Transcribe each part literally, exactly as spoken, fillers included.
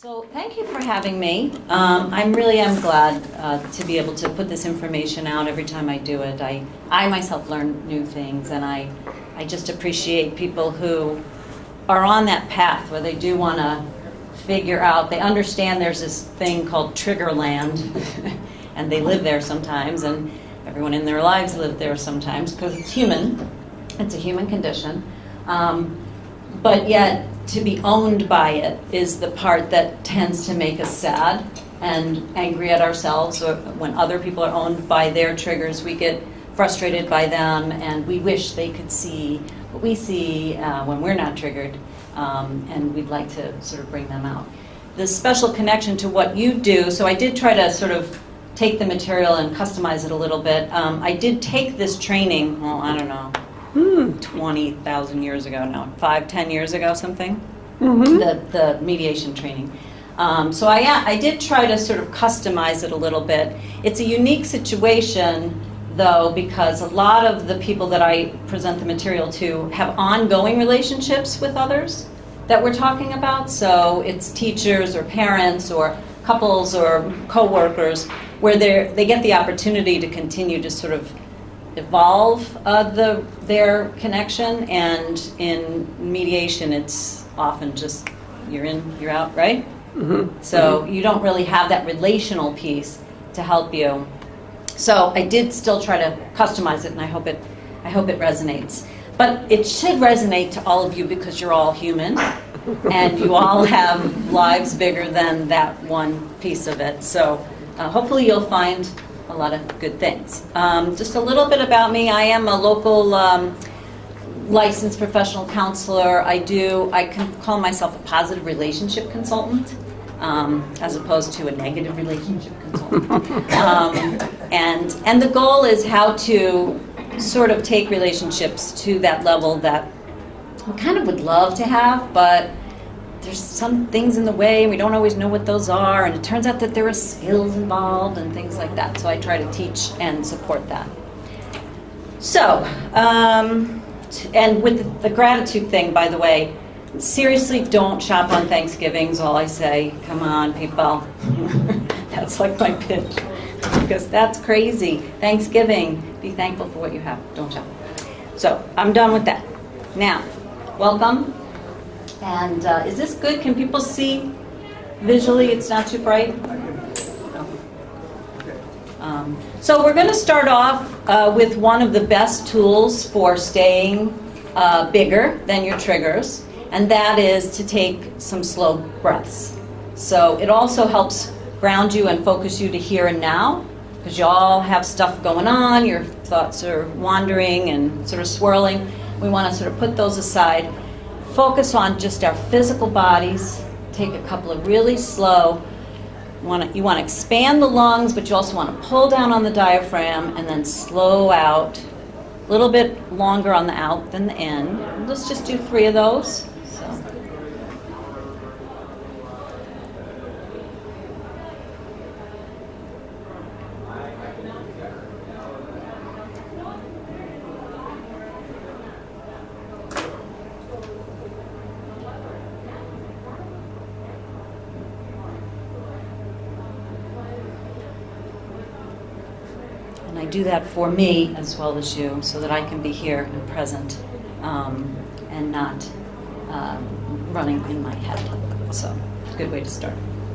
So thank you for having me. Um, I'm really am glad uh, to be able to put this information out every time I do it. I, I myself learn new things, and I, I just appreciate people who are on that path where they do want to figure out, they understand there's this thing called trigger land, and they live there sometimes, and everyone in their lives live there sometimes, because it's human. It's a human condition. Um, but yet, to be owned by it is the part that tends to make us sad and angry at ourselves. Or when other people are owned by their triggers, we get frustrated by them, and we wish they could see what we see uh, when we're not triggered, um, and we'd like to sort of bring them out. The special connection to what you do, so I did try to sort of take the material and customize it a little bit. Um, I did take this training, well, I don't know, Hmm. twenty thousand years ago now, five, ten years ago, something, mm-hmm. the, the mediation training. Um, so I, I did try to sort of customize it a little bit. It's a unique situation, though, because a lot of the people that I present the material to have ongoing relationships with others that we're talking about. So it's teachers or parents or couples or co-workers where they they get the opportunity to continue to sort of evolve uh, the their connection, and in mediation it's often just you're in, you're out, right? Mm-hmm. So mm-hmm. you don't really have that relational piece to help you. So I did still try to customize it, and I hope it I hope it resonates. But it should resonate to all of you because you're all human and you all have lives bigger than that one piece of it. So uh, hopefully you'll find a lot of good things. Um, just a little bit about me. I am a local um, licensed professional counselor. I do, I can call myself a positive relationship consultant, um, as opposed to a negative relationship consultant. um, and, and the goal is how to sort of take relationships to that level that we kind of would love to have, but there's some things in the way, and we don't always know what those are, and it turns out that there are skills involved and things like that. So I try to teach and support that. So, um, t- and with the gratitude thing, by the way, seriously, don't shop on Thanksgiving is all I say. Come on, people. That's like my pitch, because that's crazy. Thanksgiving, be thankful for what you have. Don't shop. So I'm done with that. Now, welcome. And uh, is this good? Can people see visually? It's not too bright? No. Um, so we're going to start off uh, with one of the best tools for staying uh, bigger than your triggers, and that is to take some slow breaths. So it also helps ground you and focus you to here and now, because you all have stuff going on, your thoughts are wandering and sort of swirling. We want to sort of put those aside. Focus on just our physical bodies. Take a couple of really slow. You want to, you want to expand the lungs, but you also want to pull down on the diaphragm and then slow out. A little bit longer on the out than the in. Let's just do three of those. So. I do that for me as well as you, so that I can be here and present, um, and not um, running in my head. So, it's a good way to start.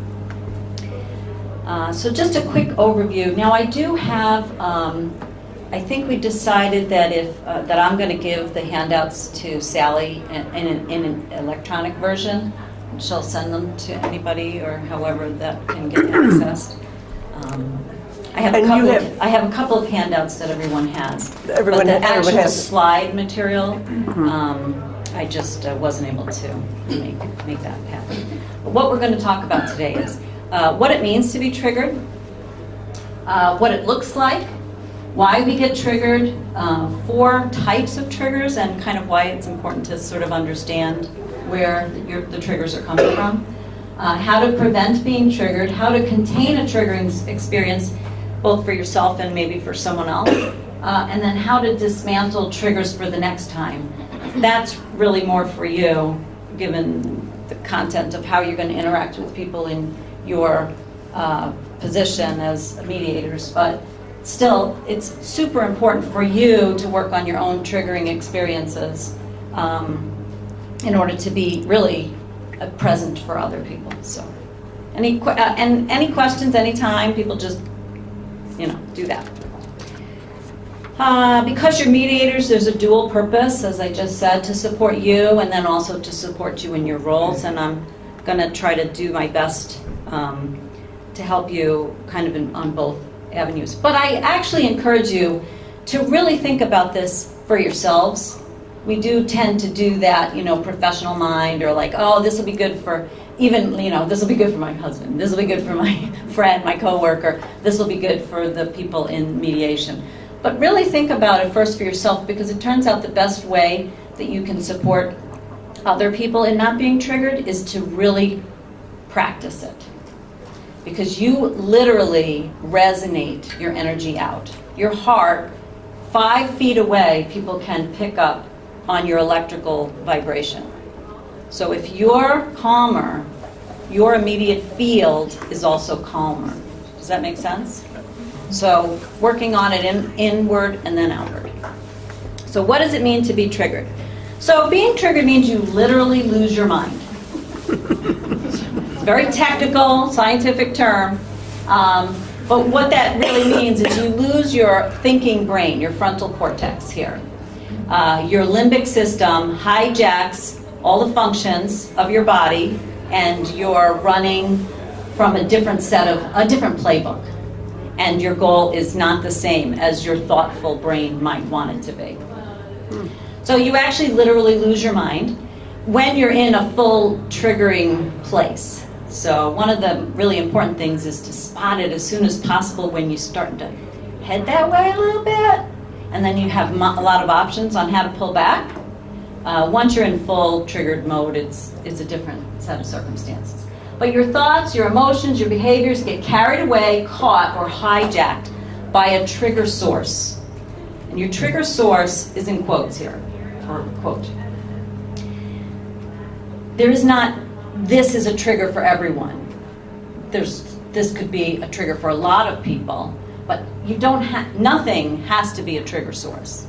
Uh, so just a quick overview. Now I do have, um, I think we decided that if uh, that I'm going to give the handouts to Sally in, in, an, in an electronic version. She'll send them to anybody or however that can get accessed. Um, I have, a couple have, of, I have a couple of handouts that everyone has. Everyone, but the everyone actual has. slide material, mm-hmm. um, I just uh, wasn't able to make, make that happen. But what we're going to talk about today is uh, what it means to be triggered, uh, what it looks like, why we get triggered, uh, four types of triggers, and kind of why it's important to sort of understand where your, the triggers are coming from, uh, how to prevent being triggered, how to contain a triggering experience, both for yourself and maybe for someone else, uh, and then how to dismantle triggers for the next time. That's really more for you, given the content of how you're going to interact with people in your uh, position as mediators, but still, it's super important for you to work on your own triggering experiences um, in order to be really uh, present for other people. So, any uh, and any questions, anytime, people just, you know, do that. Uh, because you're mediators, there's a dual purpose, as I just said, to support you and then also to support you in your roles. And I'm going to try to do my best um, to help you kind of in, on both avenues. But I actually encourage you to really think about this for yourselves. We do tend to do that, you know, professional mind, or like, oh, this will be good for even, you know, this will be good for my husband. This will be good for my friend, my coworker. This will be good for the people in mediation. But really think about it first for yourself, because it turns out the best way that you can support other people in not being triggered is to really practice it. Because you literally resonate your energy out. Your heart, five feet away, people can pick up on your electrical vibration. So if you're calmer, your immediate field is also calmer. Does that make sense? So working on it in, inward and then outward. So what does it mean to be triggered? So being triggered means you literally lose your mind. It's a very technical, scientific term. Um, but what that really means is you lose your thinking brain, your frontal cortex here. Uh, your limbic system hijacks all the functions of your body, and you're running from a different set of, a different playbook. And your goal is not the same as your thoughtful brain might want it to be. So you actually literally lose your mind when you're in a full triggering place. So one of the really important things is to spot it as soon as possible when you start to head that way a little bit. And then you have mo- a lot of options on how to pull back. Uh, once you're in full triggered mode, it's, it's a different set of circumstances. But your thoughts, your emotions, your behaviors get carried away, caught, or hijacked by a trigger source. And your trigger source is in quotes here, or quote. There is not, this is a trigger for everyone. There's, this could be a trigger for a lot of people, but you don't have, nothing has to be a trigger source.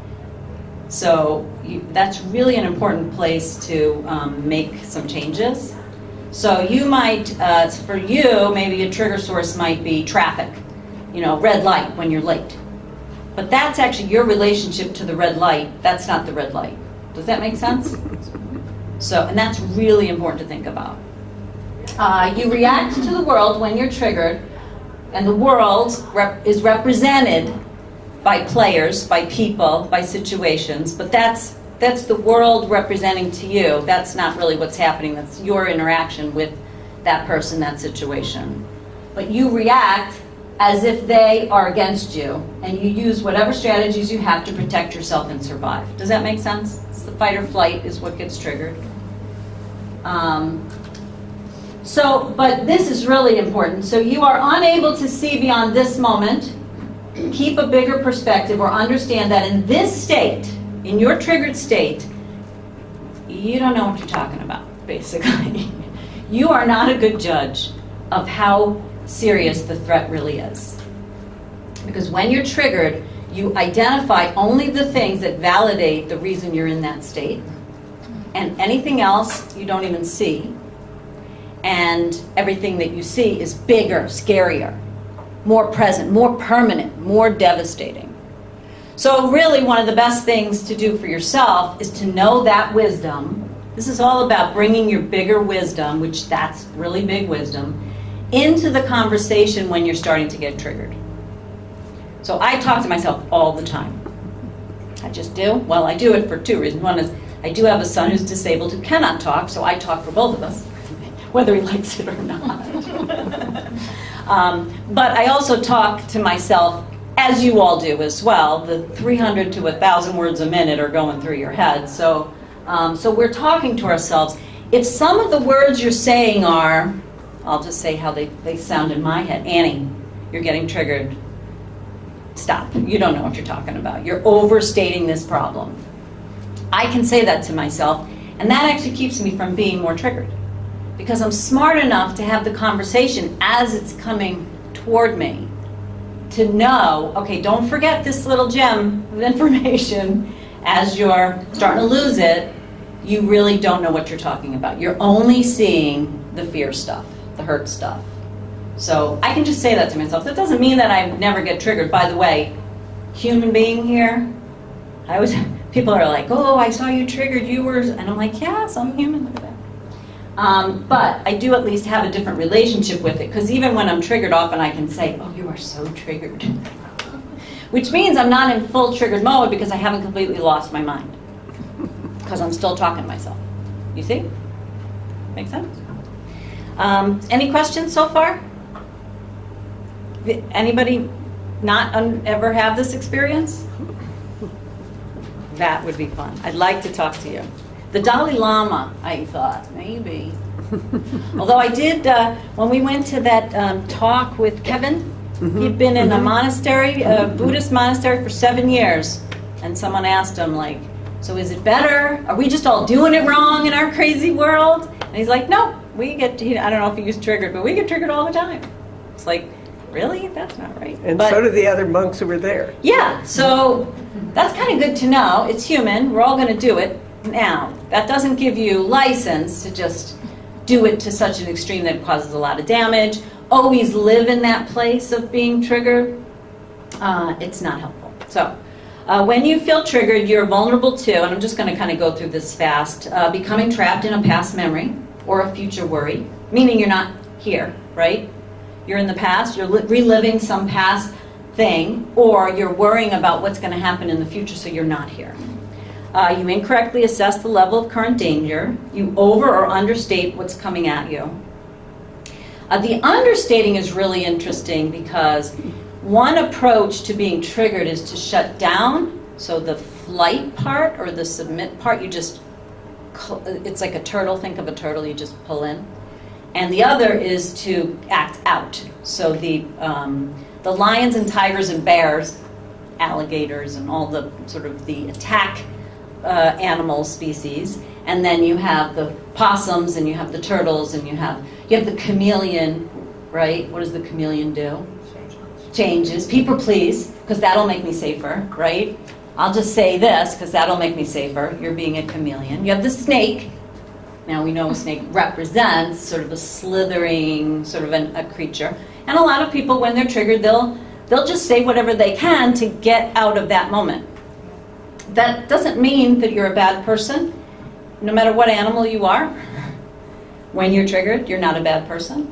So you, that's really an important place to um, make some changes. So you might, uh, for you, maybe a trigger source might be traffic, you know, red light when you're late. But that's actually your relationship to the red light. That's not the red light. Does that make sense? So, and that's really important to think about. Uh, you react to the world when you're triggered, and the world rep- is represented by players, by people, by situations, but that's That's the world representing to you. That's not really what's happening. That's your interaction with that person, that situation. But you react as if they are against you, and you use whatever strategies you have to protect yourself and survive. Does that make sense? It's the fight or flight is what gets triggered. Um, so, but this is really important. So you are unable to see beyond this moment, keep a bigger perspective, or understand that in this state, in your triggered state, you don't know what you're talking about, basically. You are not a good judge of how serious the threat really is. Because when you're triggered, you identify only the things that validate the reason you're in that state, and anything else you don't even see. And everything that you see is bigger, scarier, more present, more permanent, more devastating. So really, one of the best things to do for yourself is to know that wisdom. This is all about bringing your bigger wisdom, which that's really big wisdom, into the conversation when you're starting to get triggered. So I talk to myself all the time. I just do. Well, I do it for two reasons. One is I do have a son who's disabled who cannot talk, so I talk for both of us, whether he likes it or not. um, but I also talk to myself, as you all do as well. The three hundred to one thousand words a minute are going through your head. So, um, so we're talking to ourselves. If some of the words you're saying are, I'll just say how they, they sound in my head. Annie, you're getting triggered. Stop. You don't know what you're talking about. You're overstating this problem. I can say that to myself, And that actually keeps me from being more triggered, because I'm smart enough to have the conversation as it's coming toward me, to know, okay, don't forget this little gem of information. As you're starting to lose it, you really don't know what you're talking about. You're only seeing the fear stuff, the hurt stuff. So I can just say that to myself. That doesn't mean that I never get triggered. By the way, human being here, I was, people are like, oh, I saw you triggered, you were, and I'm like, yes, I'm human, look at that. Um, but I do at least have a different relationship with it, because even when I'm triggered, often I can say, oh, you are so triggered. Which means I'm not in full triggered mode, because I haven't completely lost my mind. Because I'm still talking to myself. You see? Make sense? Um, any questions so far? Anybody not un- ever have this experience? That would be fun. I'd like to talk to you. The Dalai Lama, I thought, maybe. Although I did, uh, when we went to that um, talk with Kevin, mm-hmm. he'd been in mm-hmm. a monastery, a Buddhist monastery for seven years. And someone asked him, like, so is it better? Are we just all doing it wrong in our crazy world? And he's like, no, we get, to, I don't know if he used triggered, but we get triggered all the time. It's like, really? That's not right. And but, so did the other monks who were there. Yeah, so that's kind of good to know. It's human. We're all going to do it. Now, that doesn't give you license to just do it to such an extreme that it causes a lot of damage. Always live in that place of being triggered. Uh, it's not helpful. So, uh, when you feel triggered, you're vulnerable to, and I'm just going to kind of go through this fast, uh, becoming trapped in a past memory or a future worry, meaning you're not here, right? You're in the past, you're li- reliving some past thing, or you're worrying about what's going to happen in the future, so you're not here. Uh, you incorrectly assess the level of current danger. You over or understate what's coming at you. Uh, the understating is really interesting, because one approach to being triggered is to shut down. So the flight part or the submit part, you just, it's like a turtle. Think of a turtle, you just pull in. And the other is to act out. So the um, the lions and tigers and bears, alligators and all the sort of the attack uh, animal species, and then you have the possums and you have the turtles and you have you have the chameleon, right? What does the chameleon do? Changes. People please, because that'll make me safer, right? I'll just say this because that'll make me safer. You're being a chameleon. You have the snake. Now we know a snake represents sort of a slithering sort of an, a creature. And a lot of people, when they're triggered, they'll they'll just say whatever they can to get out of that moment. That doesn't mean that you're a bad person. No matter what animal you are, when you're triggered, you're not a bad person.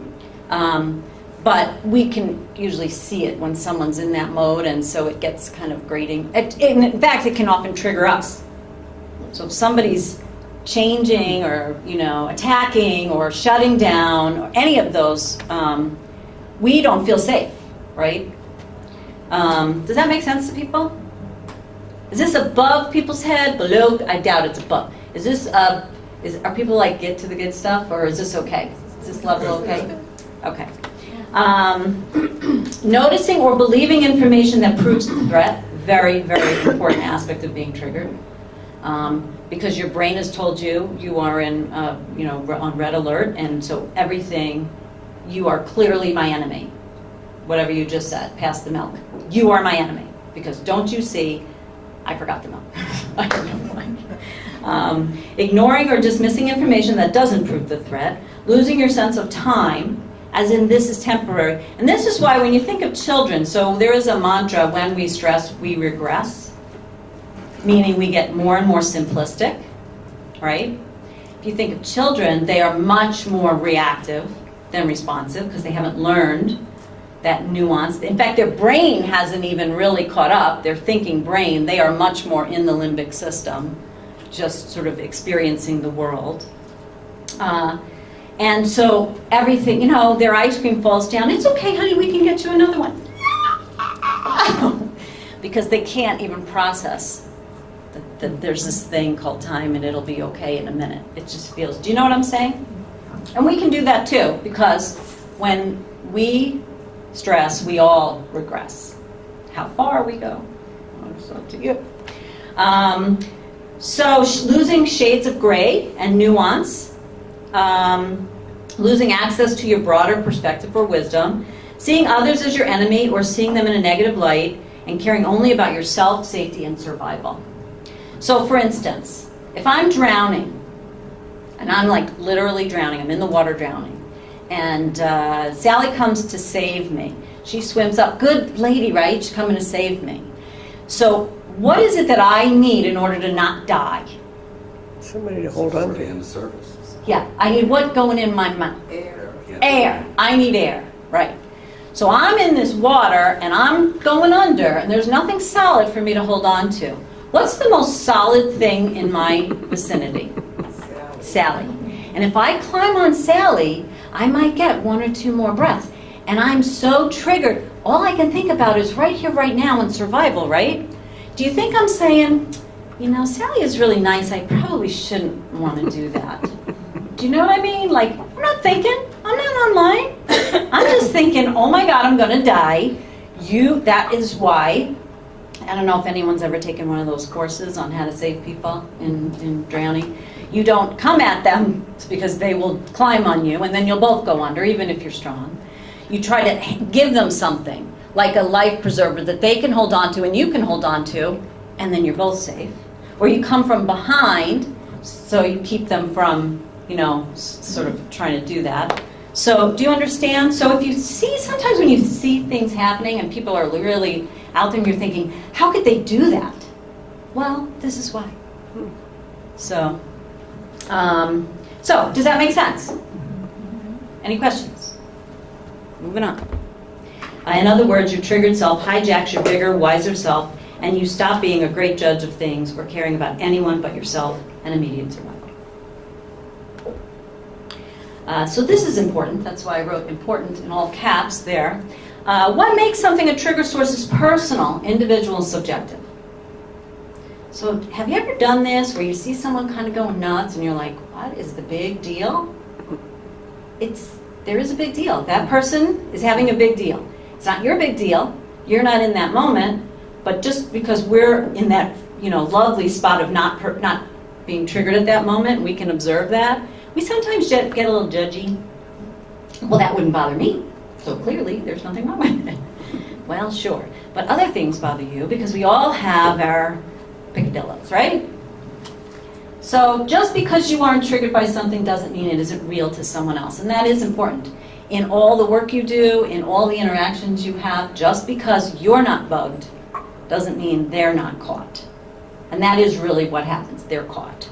Um, but we can usually see it when someone's in that mode, and so it gets kind of grating. It, in fact, it can often trigger us. So if somebody's changing or, you know, attacking or shutting down or any of those, um, we don't feel safe, right? Um, does that make sense to people? Is this above people's head, below? I doubt it's above. Is this, uh, is, are people like get to the good stuff, or is this okay? Is this level okay? Okay. Um, noticing or believing information that proves the threat, very, very important aspect of being triggered. Um, because your brain has told you you are in, uh, you know, on red alert, and so everything, you are clearly my enemy. Whatever you just said, pass the milk. You are my enemy, because don't you see, I forgot the milk. I don't know why. Um, ignoring or dismissing information that doesn't prove the threat, losing your sense of time, as in this is temporary. And this is why when you think of children, so there is a mantra, when we stress, we regress. Meaning we get more and more simplistic, right? If you think of children, they are much more reactive than responsive because they haven't learned that nuance. In fact, their brain hasn't even really caught up, their thinking brain. They are much more in the limbic system, just sort of experiencing the world. Uh, and so everything, you know, their ice cream falls down. It's okay, honey, we can get you another one. Because they can't even process that, that there's this thing called time and it'll be okay in a minute. It just feels, do you know what I'm saying? And we can do that too, because when we stress, we all regress. How far we go, it's up to you. Um, So sh losing shades of gray and nuance, um, losing access to your broader perspective or wisdom, seeing others as your enemy or seeing them in a negative light, and caring only about yourself, safety, and survival. So for instance, if I'm drowning, and I'm like literally drowning, I'm in the water drowning, and uh, Sally comes to save me. She swims up, good lady, right? She's coming to save me. So what is it that I need in order to not die? Somebody to hold on to. In the surface. Yeah, I need what going in my mouth? Air. Air. I need air, right. So I'm in this water and I'm going under and there's nothing solid for me to hold on to. What's the most solid thing in my vicinity? Sally. Sally. And if I climb on Sally, I might get one or two more breaths. And I'm so triggered. All I can think about is right here, right now in survival, right? Do you think I'm saying, you know, Sally is really nice. I probably shouldn't want to do that. Do you know what I mean? Like, I'm not thinking. I'm not online. I'm just thinking, oh my God, I'm going to die. You, that is why. I don't know if anyone's ever taken one of those courses on how to save people in, in drowning. You don't come at them because they will climb on you and then you'll both go under, even if you're strong. You try to give them something, like a life preserver that they can hold on to and you can hold on to, and then you're both safe. Or you come from behind, so you keep them from, you know, sort of trying to do that. So do you understand? So if you see, sometimes when you see things happening and people are really out there and you're thinking, how could they do that? Well, this is why. So, um, so does that make sense? Any questions? Moving on. Uh, in other words, your triggered self hijacks your bigger, wiser self, and you stop being a great judge of things or caring about anyone but yourself and immediate survival. Uh, so this is important. That's why I wrote important in all caps there. Uh, what makes something a trigger source is personal, individual, and subjective. So have you ever done this where you see someone kind of going nuts and you're like, what is the big deal? It's, there is a big deal. That person is having a big deal. It's not your big deal. You're not in that moment. But just because we're in that, you know, lovely spot of not per, not being triggered at that moment, we can observe that. We sometimes get, get a little judgy. Well, that wouldn't bother me. So clearly, there's nothing wrong with it. Well, sure. But other things bother you because we all have our picadillos, right? So just because you aren't triggered by something doesn't mean it isn't real to someone else. And that is important. In all the work you do, in all the interactions you have, just because you're not bugged doesn't mean they're not caught. And that is really what happens. They're caught.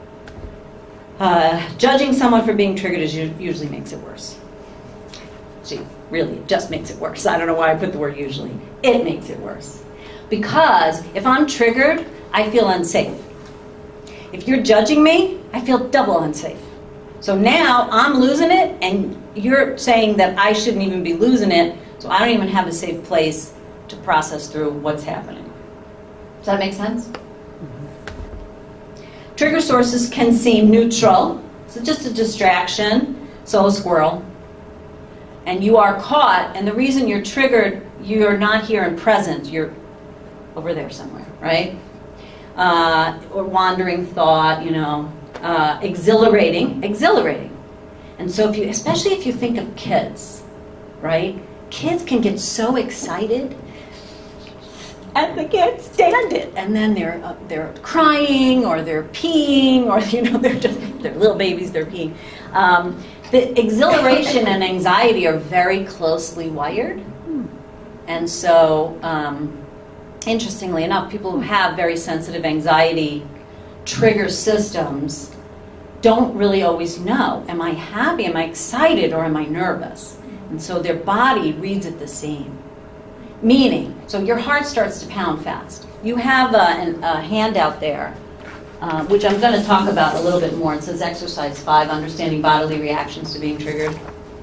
Uh, judging someone for being triggered is usually makes it worse. See, really, it just makes it worse. I don't know why I put the word usually. It makes it worse. Because if I'm triggered, I feel unsafe. If you're judging me, I feel double unsafe. So now I'm losing it, and you're saying that I shouldn't even be losing it, so I don't even have a safe place to process through what's happening. Does that make sense? Mm-hmm. Trigger sources can seem neutral, so just a distraction, so a squirrel. And you are caught, and the reason you're triggered, you're not here and present, you're over there somewhere, right? Uh, or wandering thought, you know, uh, exhilarating, exhilarating. And so if you, especially if you think of kids, right? Kids can get so excited and they can't stand it. And then they're uh, they're crying or they're peeing or, you know, they're just, they're little babies, they're peeing. Um, the exhilaration and anxiety are very closely wired. And so, um, interestingly enough, people who have very sensitive anxiety trigger systems don't really always know, am I happy, am I excited, or am I nervous? And so their body reads it the same. Meaning, so your heart starts to pound fast. You have a, an, a handout there, uh, which I'm going to talk about a little bit more. It says exercise five, understanding bodily reactions to being triggered.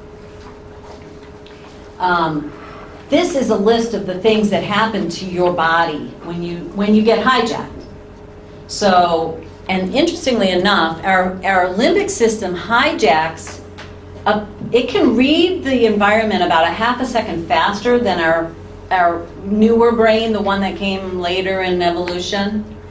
Um, This is a list of the things that happen to your body when you when you get hijacked. So, and interestingly enough, our, our limbic system hijacks, a, it can read the environment about a half a second faster than our, our newer brain, the one that came later in evolution.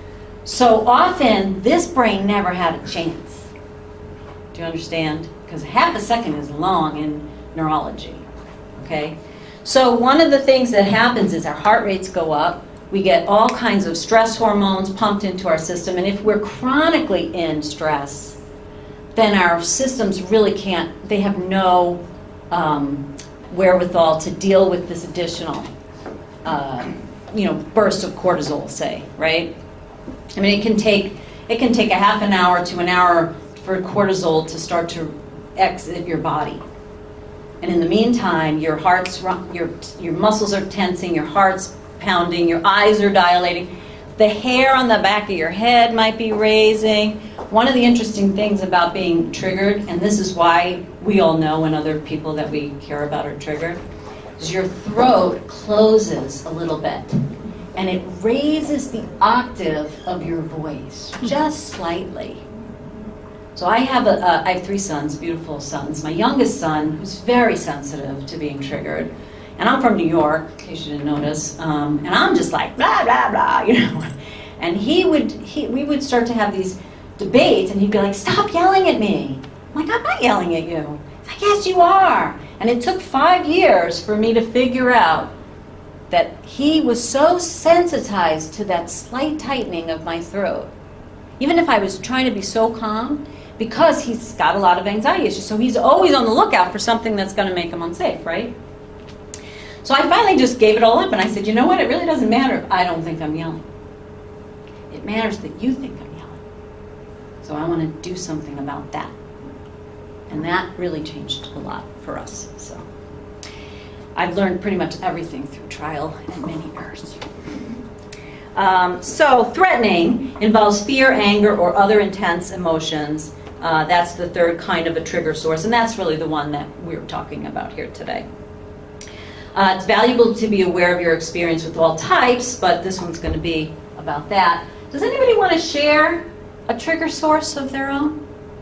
So often, this brain never had a chance. Do you understand? Because half a second is long in neurology, okay? So one of the things that happens is our heart rates go up. We get all kinds of stress hormones pumped into our system. And if we're chronically in stress, then our systems really can't, they have no um, wherewithal to deal with this additional, uh, you know, burst of cortisol, say, right? I mean, it can take it can take a half an hour to an hour for cortisol to start to exit your body. And in the meantime, your heart's your your muscles are tensing, your heart's pounding, your eyes are dilating. The hair on the back of your head might be raising. One of the interesting things about being triggered, and this is why we all know when other people that we care about are triggered, is your throat closes a little bit. And it raises the octave of your voice, just slightly. So I have, a, a, I have three sons, beautiful sons. My youngest son, who's very sensitive to being triggered, and I'm from New York, in case you didn't notice, um, and I'm just like, blah, blah, blah, you know. And he would, he, we would start to have these debates, and he'd be like, stop yelling at me. I'm like, I'm not yelling at you. He's like, yes, you are. And it took five years for me to figure out that he was so sensitized to that slight tightening of my throat. Even if I was trying to be so calm, because he's got a lot of anxiety issues, so he's always on the lookout for something that's going to make him unsafe, right? So I finally just gave it all up, and I said, you know what, it really doesn't matter if I don't think I'm yelling. It matters that you think I'm yelling. So I want to do something about that. And that really changed a lot for us, so. I've learned pretty much everything through trial and many errors. Um, so threatening involves fear, anger, or other intense emotions. Uh, that's the third kind of a trigger source, and that's really the one that we're talking about here today. Uh, it's valuable to be aware of your experience with all types, but this one's going to be about that. Does anybody want to share a trigger source of their own?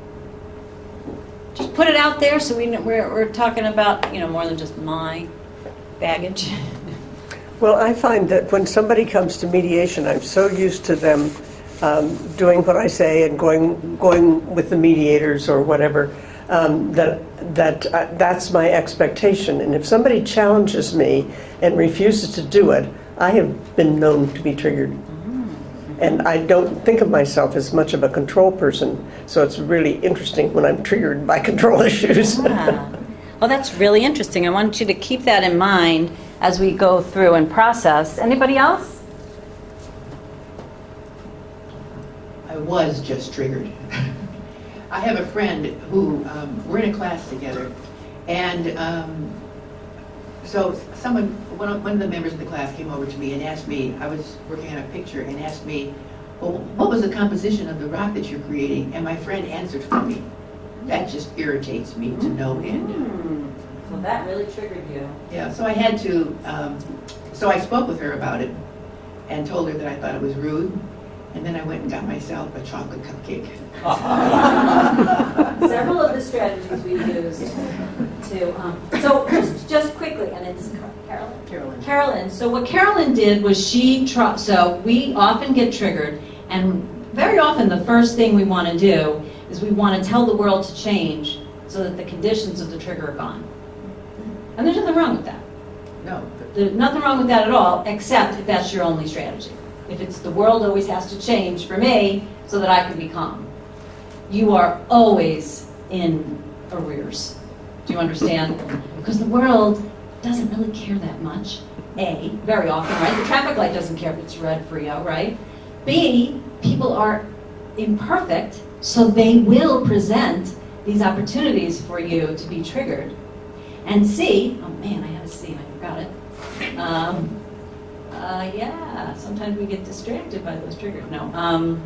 Just put it out there so we know, we're, we're talking about, you know, more than just my baggage. Well, I find that when somebody comes to mediation, I'm so used to them um, doing what I say and going going with the mediators or whatever, um, that that uh, that's my expectation. And if somebody challenges me and refuses to do it, I have been known to be triggered. Mm-hmm. And I don't think of myself as much of a control person, so it's really interesting when I'm triggered by control issues. Yeah. Well, that's really interesting. I want you to keep that in mind as we go through and process. Anybody else? I was just triggered. I have a friend who, um, we're in a class together, and um, so someone, one of, one of the members of the class came over to me and asked me, I was working on a picture, and asked me, well, what was the composition of the rock that you're creating? And my friend answered for me. That just irritates me to no end. Mm. So that really triggered you. Yeah, so I had to, um, so I spoke with her about it and told her that I thought it was rude. And then I went and got myself a chocolate cupcake. Several of the strategies we used to, um, so just, just quickly, and it's Carolyn? Carolyn. Carolyn. So what Carolyn did was she, tr- so we often get triggered, and very often the first thing we want to do is we want to tell the world to change so that the conditions of the trigger are gone. And there's nothing wrong with that. No. There's nothing wrong with that at all, except if that's your only strategy. If it's the world always has to change for me so that I can be calm. You are always in arrears. Do you understand? Because the world doesn't really care that much. A, very often, right? The traffic light doesn't care if it's red for you, right? B, people are imperfect, so they will present these opportunities for you to be triggered. And C, oh man, I had a C and I forgot it. Um, uh, yeah, sometimes we get distracted by those triggers. No. Um,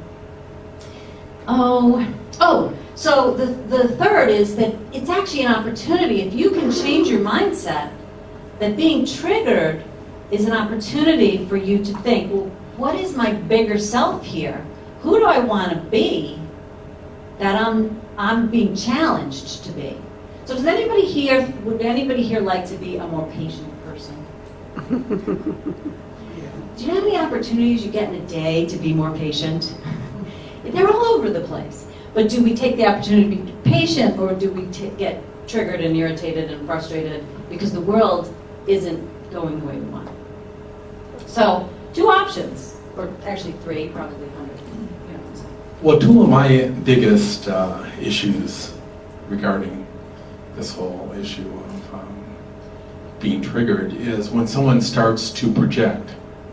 oh, oh. So the the third is that it's actually an opportunity. If you can change your mindset, that being triggered is an opportunity for you to think, well, what is my bigger self here? Who do I want to be that I'm I'm being challenged to be? So does anybody here, would anybody here like to be a more patient person? do you know how many opportunities you get in a day to be more patient? They're all over the place. But do we take the opportunity to be patient, or do we t- get triggered and irritated and frustrated because the world isn't going the way we want? So, two options, or actually three, probably hundred. You know, so. Well, two of my biggest uh, issues regarding this whole issue of um, being triggered is when someone starts to project.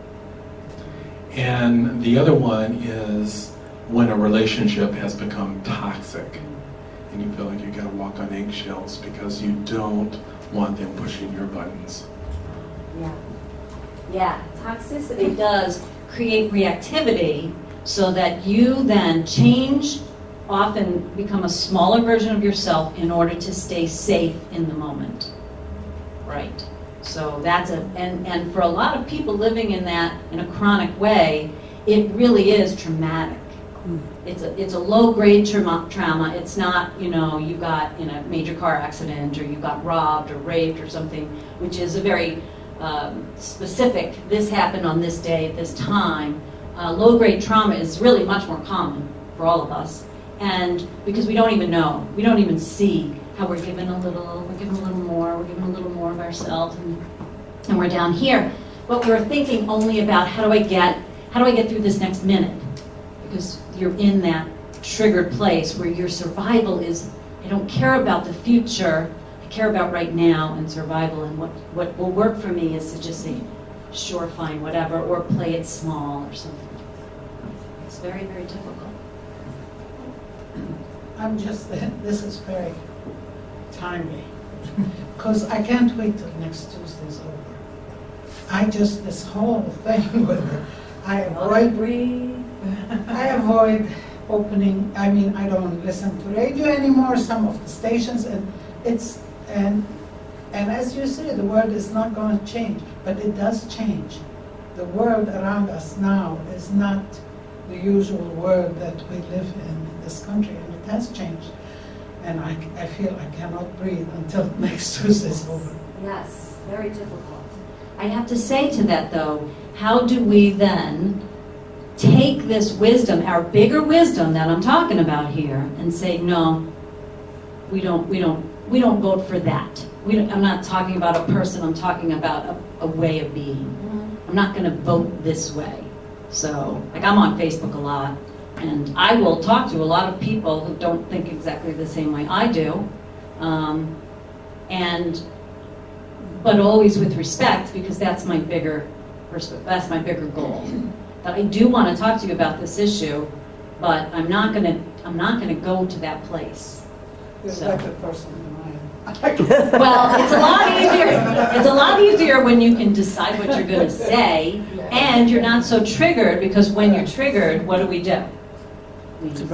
And the other one is when a relationship has become toxic and you feel like you gotta walk on eggshells because you don't want them pushing your buttons. Yeah. Yeah, toxicity does create reactivity so that you then change, often become a smaller version of yourself in order to stay safe in the moment. Right. So that's a, and, and for a lot of people living in that, in a chronic way, it really is traumatic. It's a, it's a low-grade trauma, trauma. It's not, you know, you got in a major car accident or you got robbed or raped or something, which is a very um, specific, this happened on this day at this time. Uh, low-grade trauma is really much more common for all of us. And because we don't even know, we don't even see how we're given a little, we're given a little more, we're given a little more of ourselves, and, and we're down here. But we're thinking only about how do I get, how do I get through this next minute? Because you're in that triggered place where your survival is, I don't care about the future, I care about right now and survival, and what, what will work for me is to just say, sure, fine, whatever, or play it small or something. It's very, very difficult. I'm just, this is very timely, because I can't wait till next Tuesday's over. I just, this whole thing with it, I avoid, breathe. I avoid opening, I mean, I don't listen to radio anymore, some of the stations, and it's, and, and as you say, the world is not going to change, but it does change. The world around us now is not the usual world that we live in in this country, and it has changed. And I, I feel I cannot breathe until next Tuesday's over. Yes, very difficult. I have to say to that, though, how do we then take this wisdom, our bigger wisdom that I'm talking about here, and say, no, we don't, we don't, we don't vote for that. We don't, I'm not talking about a person. I'm talking about a, a way of being. Mm-hmm. I'm not going to vote this way. So, like, I'm on Facebook a lot, and I will talk to a lot of people who don't think exactly the same way I do, um, and but always with respect, because that's my bigger that's my bigger goal. That I do want to talk to you about this issue, but I'm not going to I'm not going to go to that place. You're So. a better person than I am. Well, it's a lot easier. It's a lot easier when you can decide what you're going to say, and you're not so triggered, because when you're triggered, what do we do? We just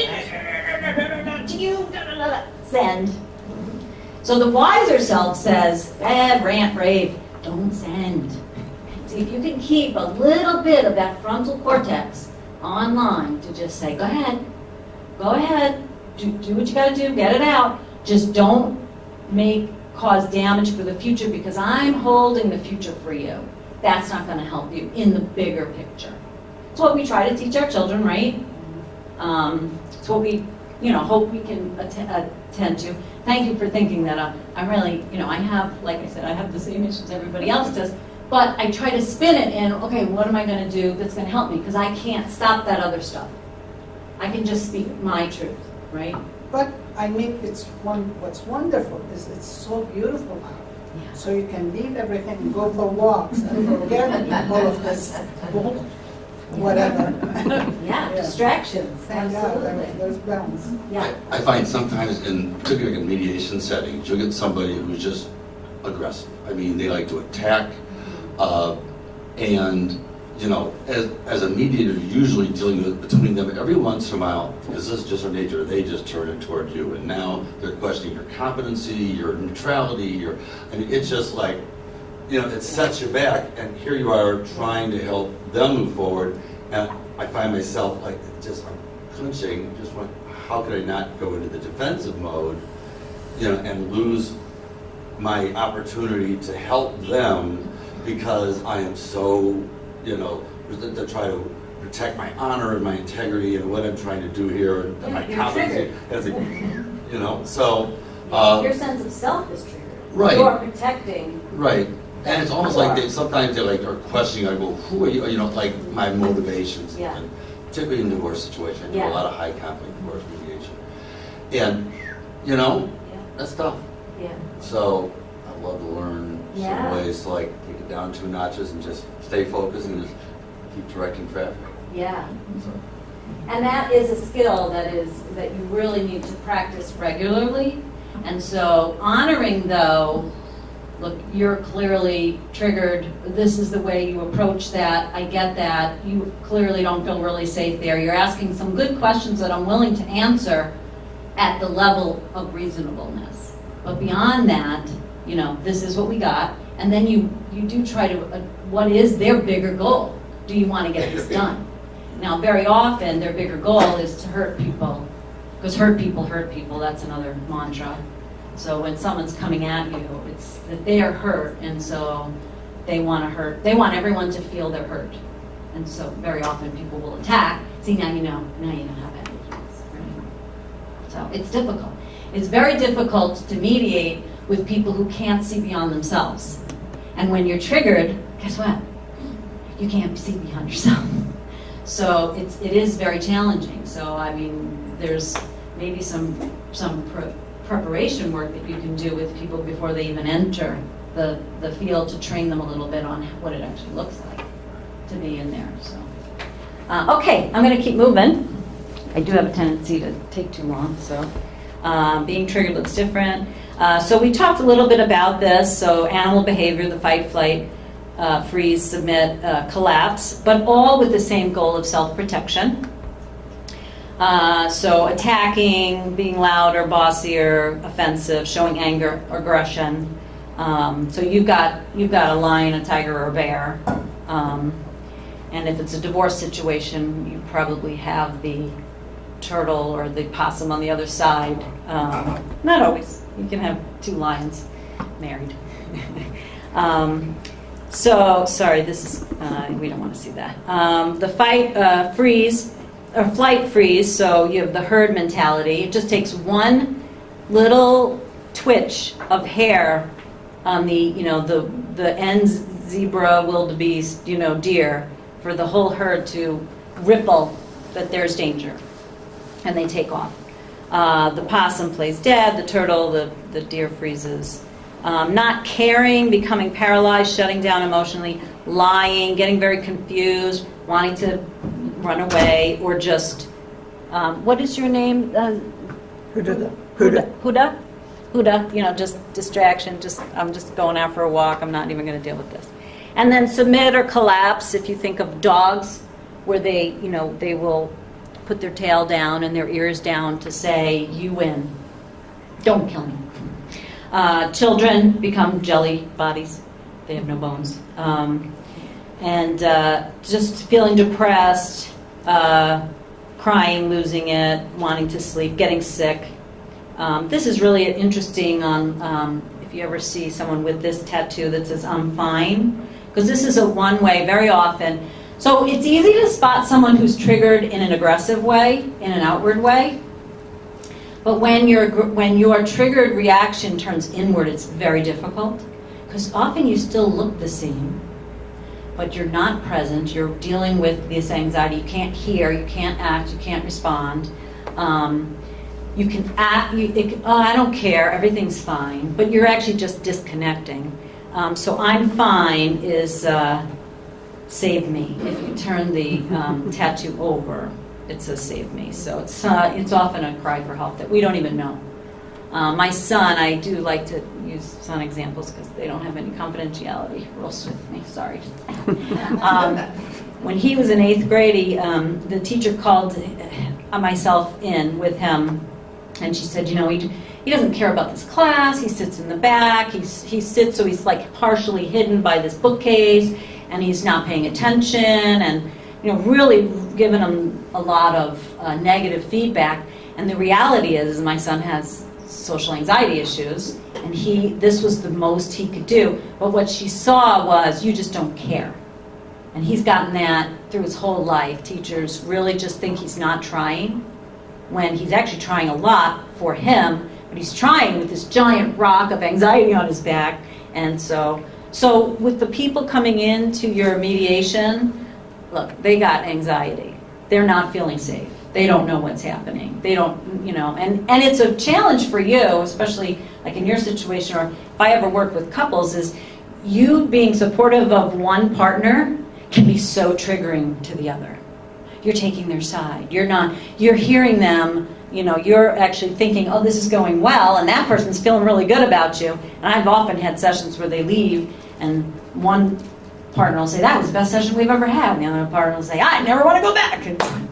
to you, send. So the wiser self says, eh, rant, rave, don't send. See, if you can keep a little bit of that frontal cortex online to just say, go ahead, go ahead, do, do what you got to do, get it out. Just don't make cause damage for the future, because I'm holding the future for you. That's not going to help you in the bigger picture. It's what we try to teach our children, right? Um, it's what we, you know, hope we can att- attend to. Thank you for thinking that up. I'm really, you know, I have, like I said, I have the same issues everybody else does, but I try to spin it in, okay, what am I going to do that's going to help me? Because I can't stop that other stuff. I can just speak my truth, right? But I mean, it's one. What's wonderful is it's so beautiful out. Yeah. So you can leave everything and go for walks and forget all of this bull, whatever. Yeah, Yeah. distractions, And yeah, absolutely. there- there's balance. Yeah. I find sometimes, in particularly in mediation settings, you'll get somebody who's just aggressive. I mean, they like to attack, uh, and you know, as, as a mediator, you're usually dealing with between them every once in a while, because this is just their nature, they just turn it toward you, and now they're questioning your competency, your neutrality, your, I mean, it's just like, you know, it sets you back, and here you are trying to help them move forward, and I find myself like, just, I'm clinching, just like, how could I not go into the defensive mode, you know, and lose my opportunity to help them because I am so you know, to, to try to protect my honor and my integrity and what I'm trying to do here and, and my You're competency. As a, you know, so. Uh, Your sense of self is triggered. Right. You're protecting. Right. And it's almost like they, sometimes they like are questioning, I go, who are you, you know, like my motivations. Yeah. And particularly in divorce situation, I do Yeah. a lot of high conflict divorce mediation. And, you know, Yeah. that's tough. Yeah. So I love to learn Yeah. some ways to like take it down two notches and just stay focused and just keep directing traffic. Yeah. So, And that is a skill that is that you really need to practice regularly. And so honoring, though, look, you're clearly triggered. This is the way you approach that. I get that. You clearly don't feel really safe there. You're asking some good questions that I'm willing to answer at the level of reasonableness. But beyond that, you know, this is what we got. And then you, you do try to, uh, what is their bigger goal? Do you want to get this done? Now, very often, their bigger goal is to hurt people. Because hurt people hurt people, that's another mantra. So when someone's coming at you, it's that they are hurt, and so they want to hurt. They want everyone to feel they're hurt. And so very often people will attack. See, now you know, now you know how that is. Right? So it's difficult. It's very difficult to mediate with people who can't see beyond themselves. And when you're triggered, guess what? You can't see beyond yourself. So it's, it is very challenging. So, I mean, there's maybe some, some pre preparation work that you can do with people before they even enter the, the field to train them a little bit on what it actually looks like to be in there. So, uh, okay, I'm going to keep moving. I do have a tendency to take too long, so um, being triggered looks different. Uh, so we talked a little bit about this. So animal behavior, the fight, flight, Uh, freeze, submit, uh, collapse, but all with the same goal of self-protection. Uh, so attacking, being louder, bossier, offensive, showing anger, aggression. Um, so you've got you've got a lion, a tiger, or a bear. Um, and if it's a divorce situation, you probably have the turtle or the possum on the other side. Um, not always. You can have two lions married. um, So, sorry, this is, uh, we don't want to see that. Um, the fight, uh, freeze, or flight freeze, so you have the herd mentality. It just takes one little twitch of hair on the, you know, the, the end zebra, wildebeest, you know, deer, for the whole herd to ripple that there's danger. And they take off. Uh, the possum plays dead, the turtle, the, the deer freezes. Um, not caring, becoming paralyzed, shutting down emotionally, lying, getting very confused, wanting to run away, or just, um, what is your name? Uh, Huda. Huda. Huda? Huda, you know, just distraction, just, I'm just going out for a walk, I'm not even going to deal with this. And then submit or collapse, if you think of dogs, where they, you know, they will put their tail down and their ears down to say, you win, don't kill me. Uh, children become jelly bodies. They have no bones. Um, and uh, just feeling depressed, uh, crying, losing it, wanting to sleep, getting sick. Um, this is really interesting on um, if you ever see someone with this tattoo that says, I'm fine. Because this is a one way very often. So it's easy to spot someone who's triggered in an aggressive way, in an outward way. But when, your when your triggered reaction turns inward, it's very difficult. Because often you still look the same, but you're not present. You're dealing with this anxiety. You can't hear, you can't act, you can't respond. Um, you can act, you, it, oh, I don't care, everything's fine. But you're actually just disconnecting. Um, so I'm fine is uh, save me. If you turn the um, tattoo over, it says save me. So it's, uh, it's often a cry for help that we don't even know. Uh, my son, I do like to use son examples because they don't have any confidentiality rules with me, sorry. um, when he was in eighth grade, he, um, the teacher called myself in with him, and she said, you know, he, he doesn't care about this class, he sits in the back, he's, he sits so he's like partially hidden by this bookcase, and he's not paying attention, and you know, really given him a lot of uh, negative feedback. And the reality is, my son has social anxiety issues, and he this was the most he could do. But what she saw was, you just don't care. And he's gotten that through his whole life. Teachers really just think he's not trying, when he's actually trying a lot for him, but he's trying with this giant rock of anxiety on his back. And so, so with the people coming into your mediation, look, they got anxiety. They're not feeling safe. They don't know what's happening. They don't, you know, and, and it's a challenge for you, especially like in your situation, or if I ever work with couples, is you being supportive of one partner can be so triggering to the other. You're taking their side. You're not, you're hearing them, you know, you're actually thinking, oh, this is going well, and that person's feeling really good about you. And I've often had sessions where they leave, and one partner will say, that was the best session we've ever had. And the other partner will say, I never want to go back.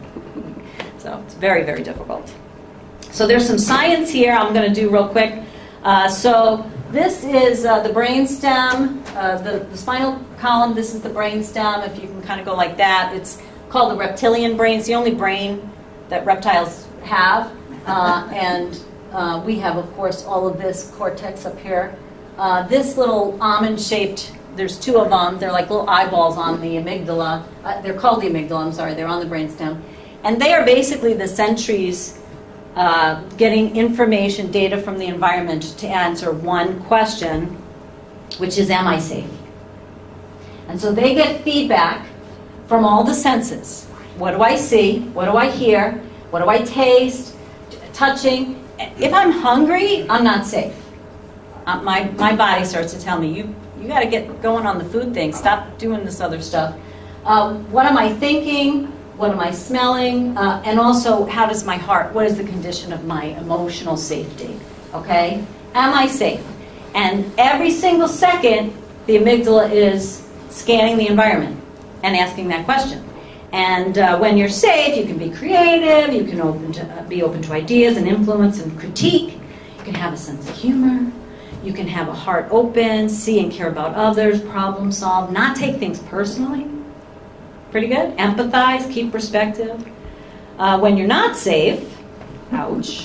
So it's very, very difficult. So there's some science here I'm going to do real quick. Uh, so this is uh, the brainstem, uh, the, the spinal column. This is the brainstem. If you can kind of go like that, it's called the reptilian brain. It's the only brain that reptiles have. Uh, and uh, we have, of course, all of this cortex up here. Uh, this little almond-shaped, there's two of them. They're like little eyeballs on the amygdala. Uh, they're called the amygdala, I'm sorry. They're on the brainstem. And they are basically the sentries uh, getting information, data from the environment to answer one question, which is, am I safe? And so they get feedback from all the senses. What do I see? What do I hear? What do I taste? Touching? If I'm hungry, I'm not safe. Uh, my, my body starts to tell me, you, you got to get going on the food thing. Stop doing this other stuff. Uh, what am I thinking? What am I smelling? Uh, and also, how does my heart, what is the condition of my emotional safety? Okay? Am I safe? And every single second, the amygdala is scanning the environment and asking that question. And uh, when you're safe, you can be creative, you can open to, uh, be open to ideas and influence and critique. You can have a sense of humor. You can have a heart open, see and care about others, problem solve, not take things personally. Pretty good. Empathize, keep perspective. Uh, when you're not safe, ouch,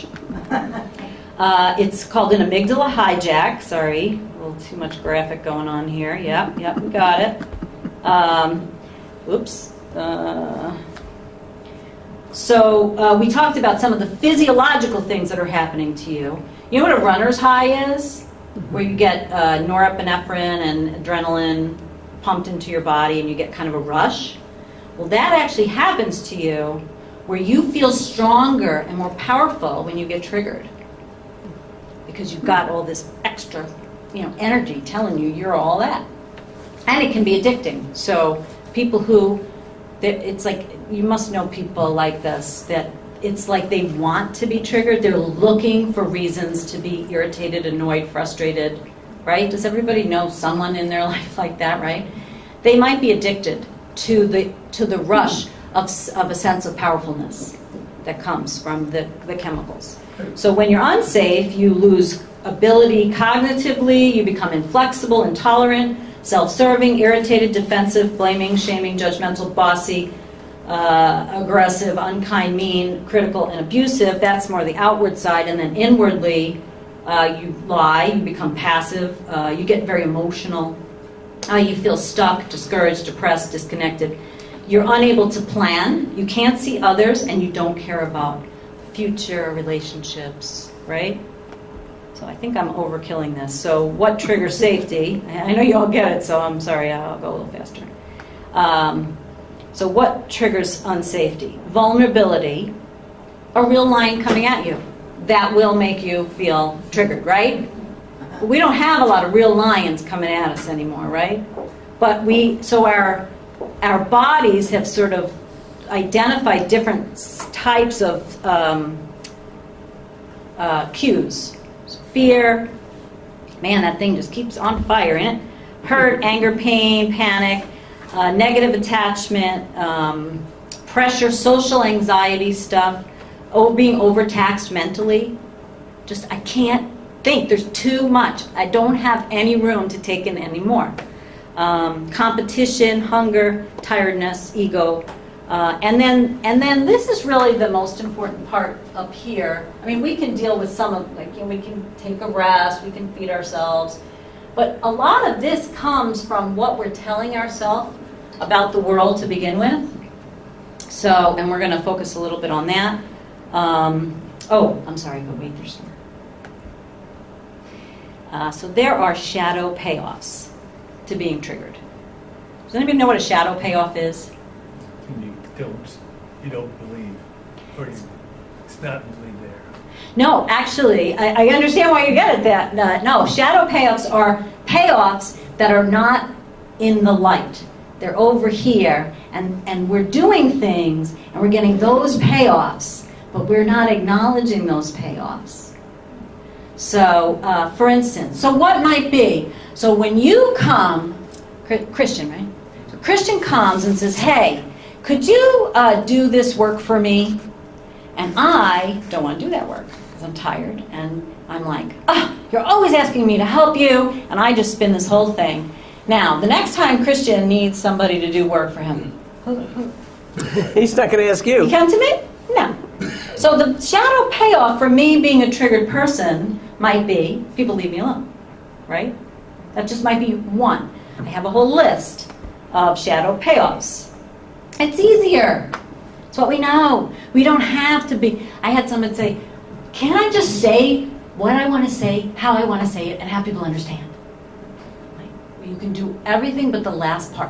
uh, it's called an amygdala hijack. Sorry, a little too much graphic going on here. Yep, yep, we got it. Um, oops. Uh, so uh, we talked about some of the physiological things that are happening to you. You know what a runner's high is? Where you get uh, norepinephrine and adrenaline pumped into your body and you get kind of a rush. Well, that actually happens to you where you feel stronger and more powerful when you get triggered, because you've got all this extra, you know, energy telling you you're all that. And it can be addicting. So people who, it's like, you must know people like this, that it's like they want to be triggered. They're looking for reasons to be irritated, annoyed, frustrated, right? Does everybody know someone in their life like that, right? They might be addicted to the to the rush of, of a sense of powerfulness that comes from the, the chemicals. So when you're unsafe, you lose ability cognitively, you become inflexible, intolerant, self-serving, irritated, defensive, blaming, shaming, judgmental, bossy, uh, aggressive, unkind, mean, critical, and abusive. That's more the outward side. And then inwardly, uh, you lie, you become passive, uh, you get very emotional. Uh, you feel stuck, discouraged, depressed, disconnected. You're unable to plan. You can't see others, and you don't care about future relationships, right? So I think I'm overkilling this. So what triggers safety? I know you all get it, so I'm sorry, I'll go a little faster. Um, so what triggers unsafety? Vulnerability, a real lion coming at you. That will make you feel triggered, right? We don't have a lot of real lions coming at us anymore, right? But we, so our our bodies have sort of identified different types of um, uh, cues. So fear, man, that thing just keeps on fire, ain't it? Hurt, anger, pain, panic, uh, negative attachment, um, pressure, social anxiety stuff, oh, being overtaxed mentally. Just, I can't think. There's too much. I don't have any room to take in any more. Um, competition, hunger, tiredness, ego, uh, and then and then this is really the most important part up here. I mean, we can deal with some of, like, you know, we can take a rest, we can feed ourselves, but a lot of this comes from what we're telling ourselves about the world to begin with. So, and we're going to focus a little bit on that. Um, oh, I'm sorry, but wait, there's more. Uh, so there are shadow payoffs to being triggered. Does anybody know what a shadow payoff is? You don't, you don't believe, or you, it's not really there. No, actually, I, I understand why you get it. That uh, no, shadow payoffs are payoffs that are not in the light. They're over here, and, and we're doing things, and we're getting those payoffs, but we're not acknowledging those payoffs. So, uh, for instance, so what might be? So when you come, Christian, right? So Christian comes and says, hey, could you uh, do this work for me? And I don't want to do that work because I'm tired, and I'm like, oh, you're always asking me to help you, and I just spin this whole thing. Now, the next time Christian needs somebody to do work for him, who, who? He's not going to ask you. You come to me? No. So the shadow payoff for me being a triggered person might be, people leave me alone, right? That just might be one. I have a whole list of shadow payoffs. It's easier. It's what we know. We don't have to be, I had someone say, can I just say what I want to say, how I want to say it, and have people understand? Like, well, you can do everything but the last part.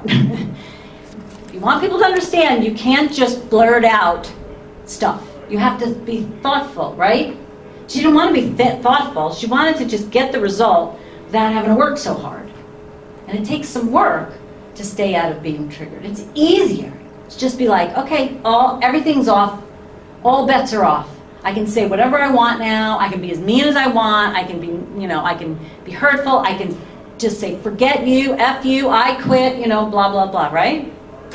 If you want people to understand, you can't just blurt out stuff. You have to be thoughtful, right? She didn't want to be th- thoughtful. She wanted to just get the result without having to work so hard. And it takes some work to stay out of being triggered. It's easier to just be like, okay, all everything's off. All bets are off. I can say whatever I want now. I can be as mean as I want. I can be, you know, I can be hurtful. I can just say, forget you, F you, I quit, you know, blah, blah, blah, right?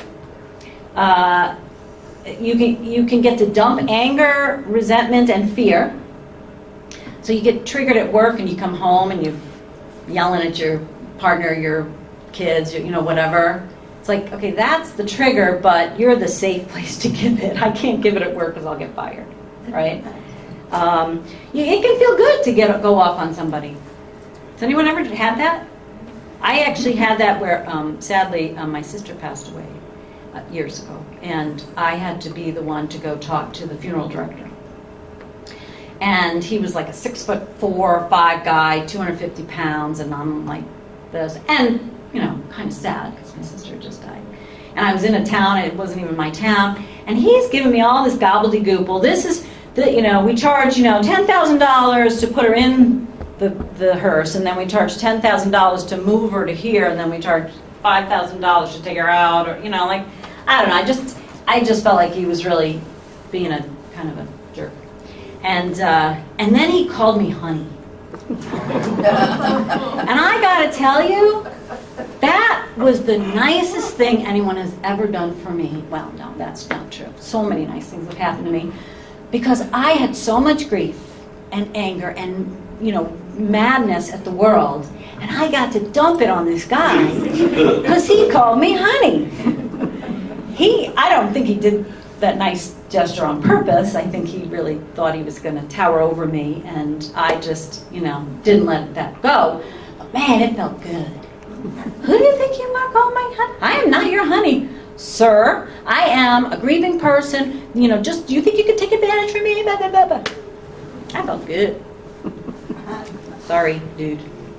Uh, you can, you can get to dump anger, resentment, and fear. So you get triggered at work and you come home and you're yelling at your partner, your kids, you know, whatever. It's like, okay, that's the trigger, but you're the safe place to give it. I can't give it at work because I'll get fired, right? Um, you, it can feel good to get go off on somebody. Has anyone ever had that? I actually had that where, um, sadly, um, my sister passed away uh, years ago, and I had to be the one to go talk to the funeral director. And he was like a six foot four or five guy, two hundred fifty pounds, and I'm like this. And, you know, kind of sad because my sister just died. And I was in a town, it wasn't even my town, and he's giving me all this gobbledygook. Well, this is, the, you know, we charge, you know, ten thousand dollars to put her in the, the hearse, and then we charge ten thousand dollars to move her to here, and then we charge five thousand dollars to take her out, or, you know, like, I don't know, I just, I just felt like he was really being a kind of a jerk. And uh, and then he called me honey. And I gotta tell you, that was the nicest thing anyone has ever done for me. Well, no, that's not true. So many nice things have happened to me. Because I had so much grief and anger and, you know, madness at the world. And I got to dump it on this guy because he called me honey. He, I don't think he did that nice gesture on purpose. I think he really thought he was going to tower over me, and I just, you know, didn't let that go. But man, it felt good. Who do you think you might call my honey? I am not your honey, sir. I am a grieving person. You know, just, do you think you could take advantage of me? Blah, blah, blah, blah. I felt good. Sorry, dude.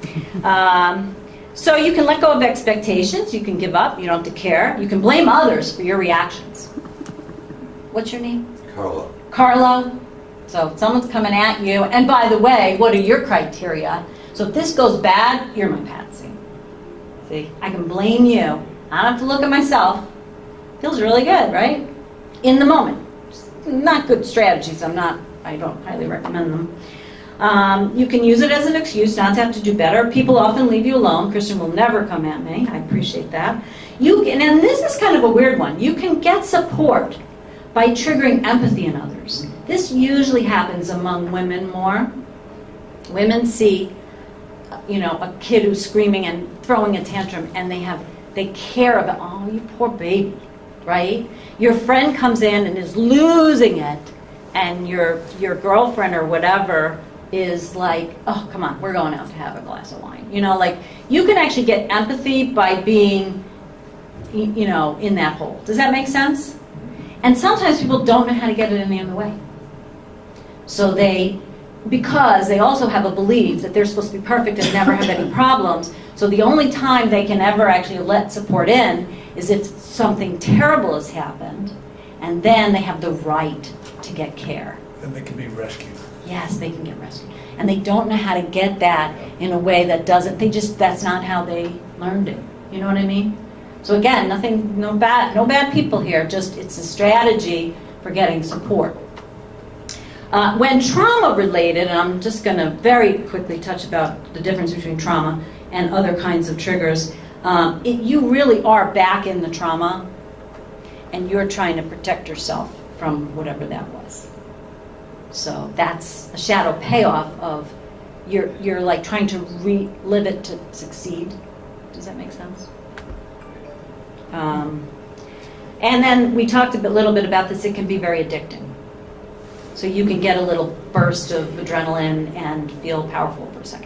Um, so you can let go of expectations. You can give up. You don't have to care. You can blame others for your reactions. What's your name? Carla. Carla. So if someone's coming at you, and by the way, what are your criteria? So if this goes bad, you're my patsy. See, I can blame you. I don't have to look at myself. Feels really good, right? In the moment. Not good strategies. I'm not, I don't highly recommend them. Um, you can use it as an excuse not to have to do better. People often leave you alone. Christian will never come at me. I appreciate that. You can, and this is kind of a weird one. You can get support by triggering empathy in others. This usually happens among women more. Women see, you know, a kid who's screaming and throwing a tantrum, and they have, they care about, oh, you poor baby, right? Your friend comes in and is losing it, and your your girlfriend or whatever is like, oh, come on, we're going out to have a glass of wine. You know, like, you can actually get empathy by being y- you know, in that hole. Does that make sense? And sometimes people don't know how to get it any other way. So they, because they also have a belief that they're supposed to be perfect and never have any problems, so the only time they can ever actually let support in is if something terrible has happened, and then they have the right to get care. Then they can be rescued. Yes, they can get rescued. And they don't know how to get that in a way that doesn't, they just, that's not how they learned it. You know what I mean? So again, nothing, no bad, no bad people here, just it's a strategy for getting support. Uh, when trauma related, and I'm just going to very quickly touch about the difference between trauma and other kinds of triggers, um, it, you really are back in the trauma, and you're trying to protect yourself from whatever that was. So that's a shadow payoff of you're you're like trying to relive it to succeed. Does that make sense? Um, and then we talked a bit, little bit about this. It can be very addicting. So you can get a little burst of adrenaline and feel powerful for a second.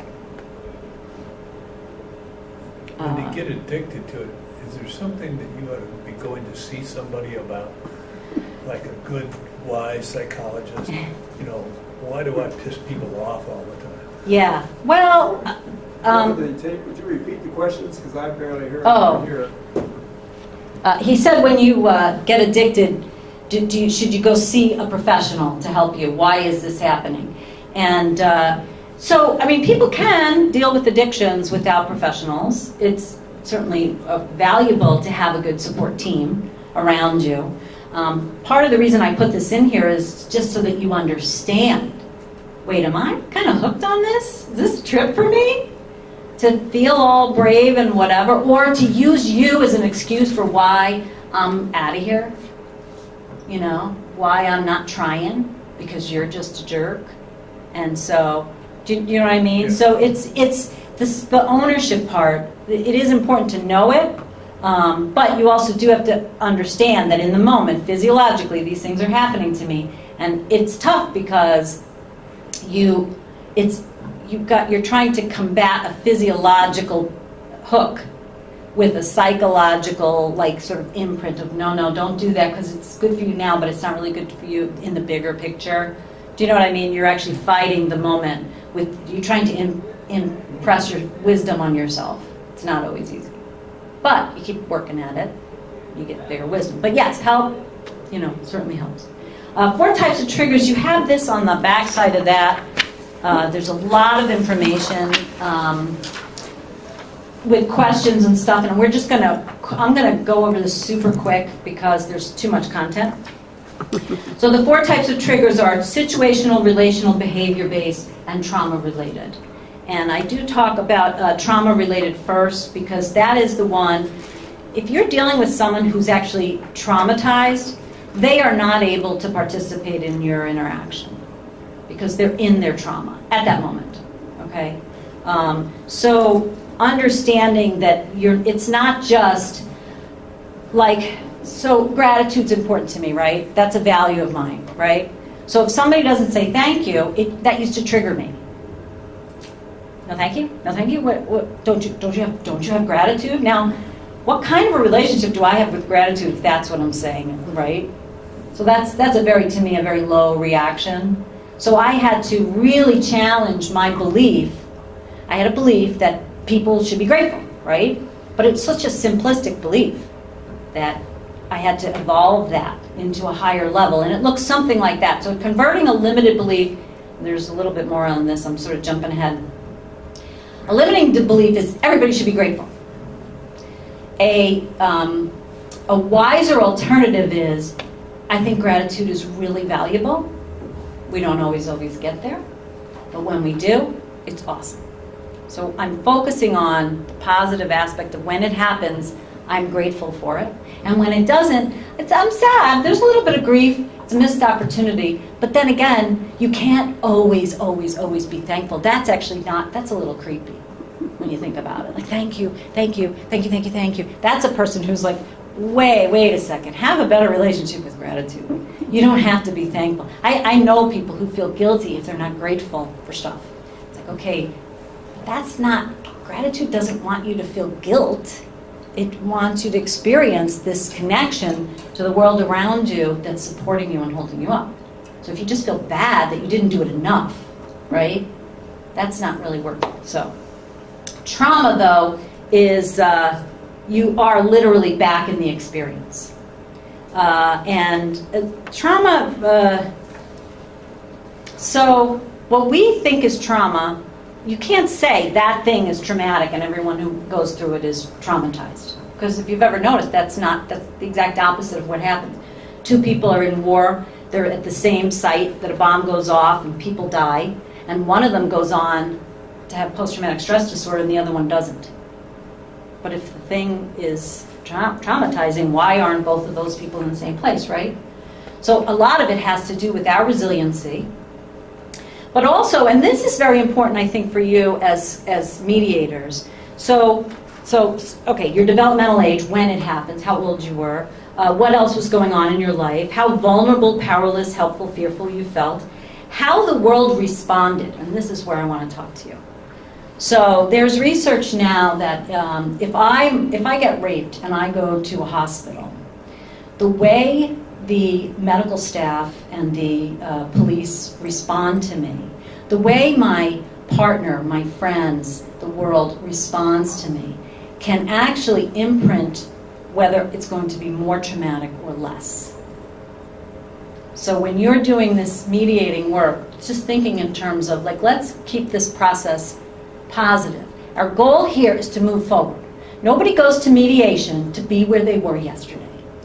When Uh, you get addicted to it, is there something that you ought to be going to see somebody about? Like a good, wise psychologist? You know, why do I piss people off all the time? Yeah. Well, uh, um, Over the tape, would you repeat the questions? Because I barely heard Oh. hear it. uh, he said when you uh, get addicted, do, do you, should you go see a professional to help you? Why is this happening? And uh, so, I mean, people can deal with addictions without professionals. It's certainly uh, valuable to have a good support team around you. Um, part of the reason I put this in here is just so that you understand. Wait, am I kind of hooked on this? Is this a trip for me? To feel all brave and whatever, or to use you as an excuse for why I'm out of here? You know, why I'm not trying, because you're just a jerk. And so, do you, you know what I mean? Yeah. So it's it's this, the ownership part. It is important to know it, um, but you also do have to understand that in the moment, physiologically, these things are happening to me, and it's tough because you, it's you've got you're trying to combat a physiological hook with a psychological, like, sort of imprint of, no, no, don't do that because it's good for you now, but it's not really good for you in the bigger picture. Do you know what I mean? You're actually fighting the moment with, you're trying to in, impress your wisdom on yourself. It's not always easy. But you keep working at it, you get bigger wisdom. But yes, help, you know, certainly helps. Uh, four types of triggers. You have this on the back side of that. Uh, there's a lot of information. Um, with questions and stuff, and we're just gonna, I'm gonna go over this super quick because there's too much content. So the four types of triggers are situational, relational, behavior-based, and trauma-related. And I do talk about uh, trauma-related first because that is the one, if you're dealing with someone who's actually traumatized, they are not able to participate in your interaction because they're in their trauma at that moment, okay? Um, so understanding that you're, it's not just like, so gratitude's important to me, right? That's a value of mine, right? So if somebody doesn't say thank you, it, that used to trigger me. No thank you, no thank you. What, what, don't you, don't you have, don't you have gratitude? Now, what kind of a relationship do I have with gratitude if that's what I'm saying, right? So that's that's a very, to me, a very low reaction. So I had to really challenge my belief. I had a belief that people should be grateful, right? But it's such a simplistic belief that I had to evolve that into a higher level. And it looks something like that. So converting a limited belief, there's a little bit more on this, I'm sort of jumping ahead. A limiting belief is everybody should be grateful. A, um, a wiser alternative is, I think gratitude is really valuable. We don't always, always get there. But when we do, it's awesome. So I'm focusing on the positive aspect of when it happens, I'm grateful for it. And when it doesn't, it's, I'm sad. There's a little bit of grief. It's a missed opportunity. But then again, you can't always, always, always be thankful. That's actually not, that's a little creepy when you think about it. Like, thank you, thank you, thank you, thank you, thank you. That's a person who's like, wait, wait a second. Have a better relationship with gratitude. You don't have to be thankful. I, I know people who feel guilty if they're not grateful for stuff. It's like, okay, that's not, gratitude doesn't want you to feel guilt. it wants you to experience this connection to the world around you that's supporting you and holding you up. So if you just feel bad that you didn't do it enough, right, that's not really working. So trauma, though, is uh, you are literally back in the experience. Uh, and uh, trauma, uh, so what we think is trauma, you can't say that thing is traumatic and everyone who goes through it is traumatized. Because if you've ever noticed, that's not, that's the exact opposite of what happens. Two people are in war, they're at the same site that a bomb goes off and people die, and one of them goes on to have post-traumatic stress disorder and the other one doesn't. But if the thing is tra- traumatizing, why aren't both of those people in the same place, right? So a lot of it has to do with our resiliency. But also, and this is very important, I think, for you as, as mediators. So, so, okay, your developmental age, when it happens, how old you were, uh, what else was going on in your life, how vulnerable, powerless, helpful, fearful you felt, how the world responded, and this is where I want to talk to you. So there's research now that um, if I if I get raped and I go to a hospital, the way the medical staff and the uh, police respond to me, the way my partner, my friends, the world responds to me, can actually imprint whether it's going to be more traumatic or less. So when you're doing this mediating work, just thinking in terms of, like, let's keep this process positive. Our goal here is to move forward. Nobody goes to mediation to be where they were yesterday.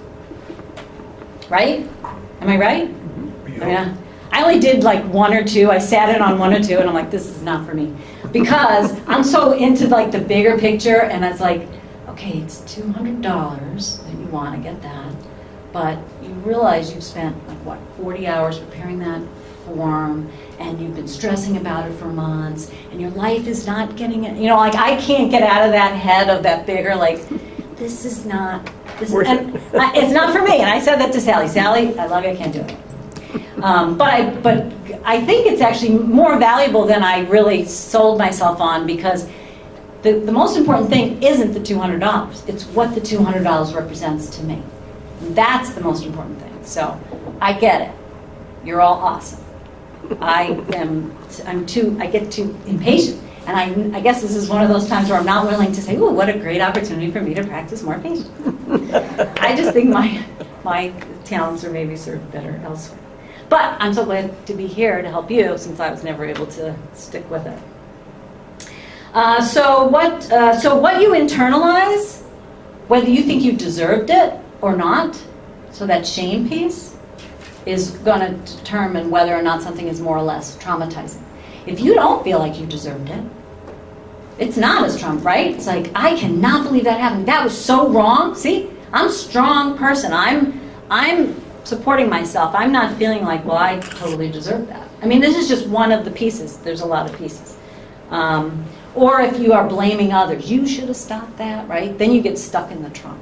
Right? Am I right? Mm-hmm. Yeah. I only did like one or two. I sat in on one or two, and I'm like, this is not for me. Because I'm so into like the bigger picture, and it's like, okay, it's two hundred dollars that you want to get that, but you realize you've spent like, what, forty hours preparing that form, and you've been stressing about it for months, and your life is not getting it. You know, like I can't get out of that head of that bigger, like, this is not, this is, and I, it's not for me. And I said that to Sally. Sally, I love you, I can't do it. Um, but I, but I think it's actually more valuable than I really sold myself on, because the, the most important thing isn't the two hundred dollars. It's what the two hundred dollars represents to me. That's the most important thing. So I get it. You're all awesome. I am, I'm too, I get too impatient. And I, I guess this is one of those times where I'm not willing to say, ooh, what a great opportunity for me to practice more patience. I just think my, my talents are maybe served better elsewhere. But I'm so glad to be here to help you, since I was never able to stick with it. Uh, so what, uh, so what you internalize, whether you think you deserved it or not, so that shame piece is going to determine whether or not something is more or less traumatizing. If you don't feel like you deserved it, it's not as trauma, right? It's like, I cannot believe that happened. That was so wrong. See, I'm a strong person. I'm, I'm supporting myself. I'm not feeling like, well, I totally deserve that. I mean, this is just one of the pieces. There's a lot of pieces. Um, or if you are blaming others, you should have stopped that, right? Then you get stuck in the trauma.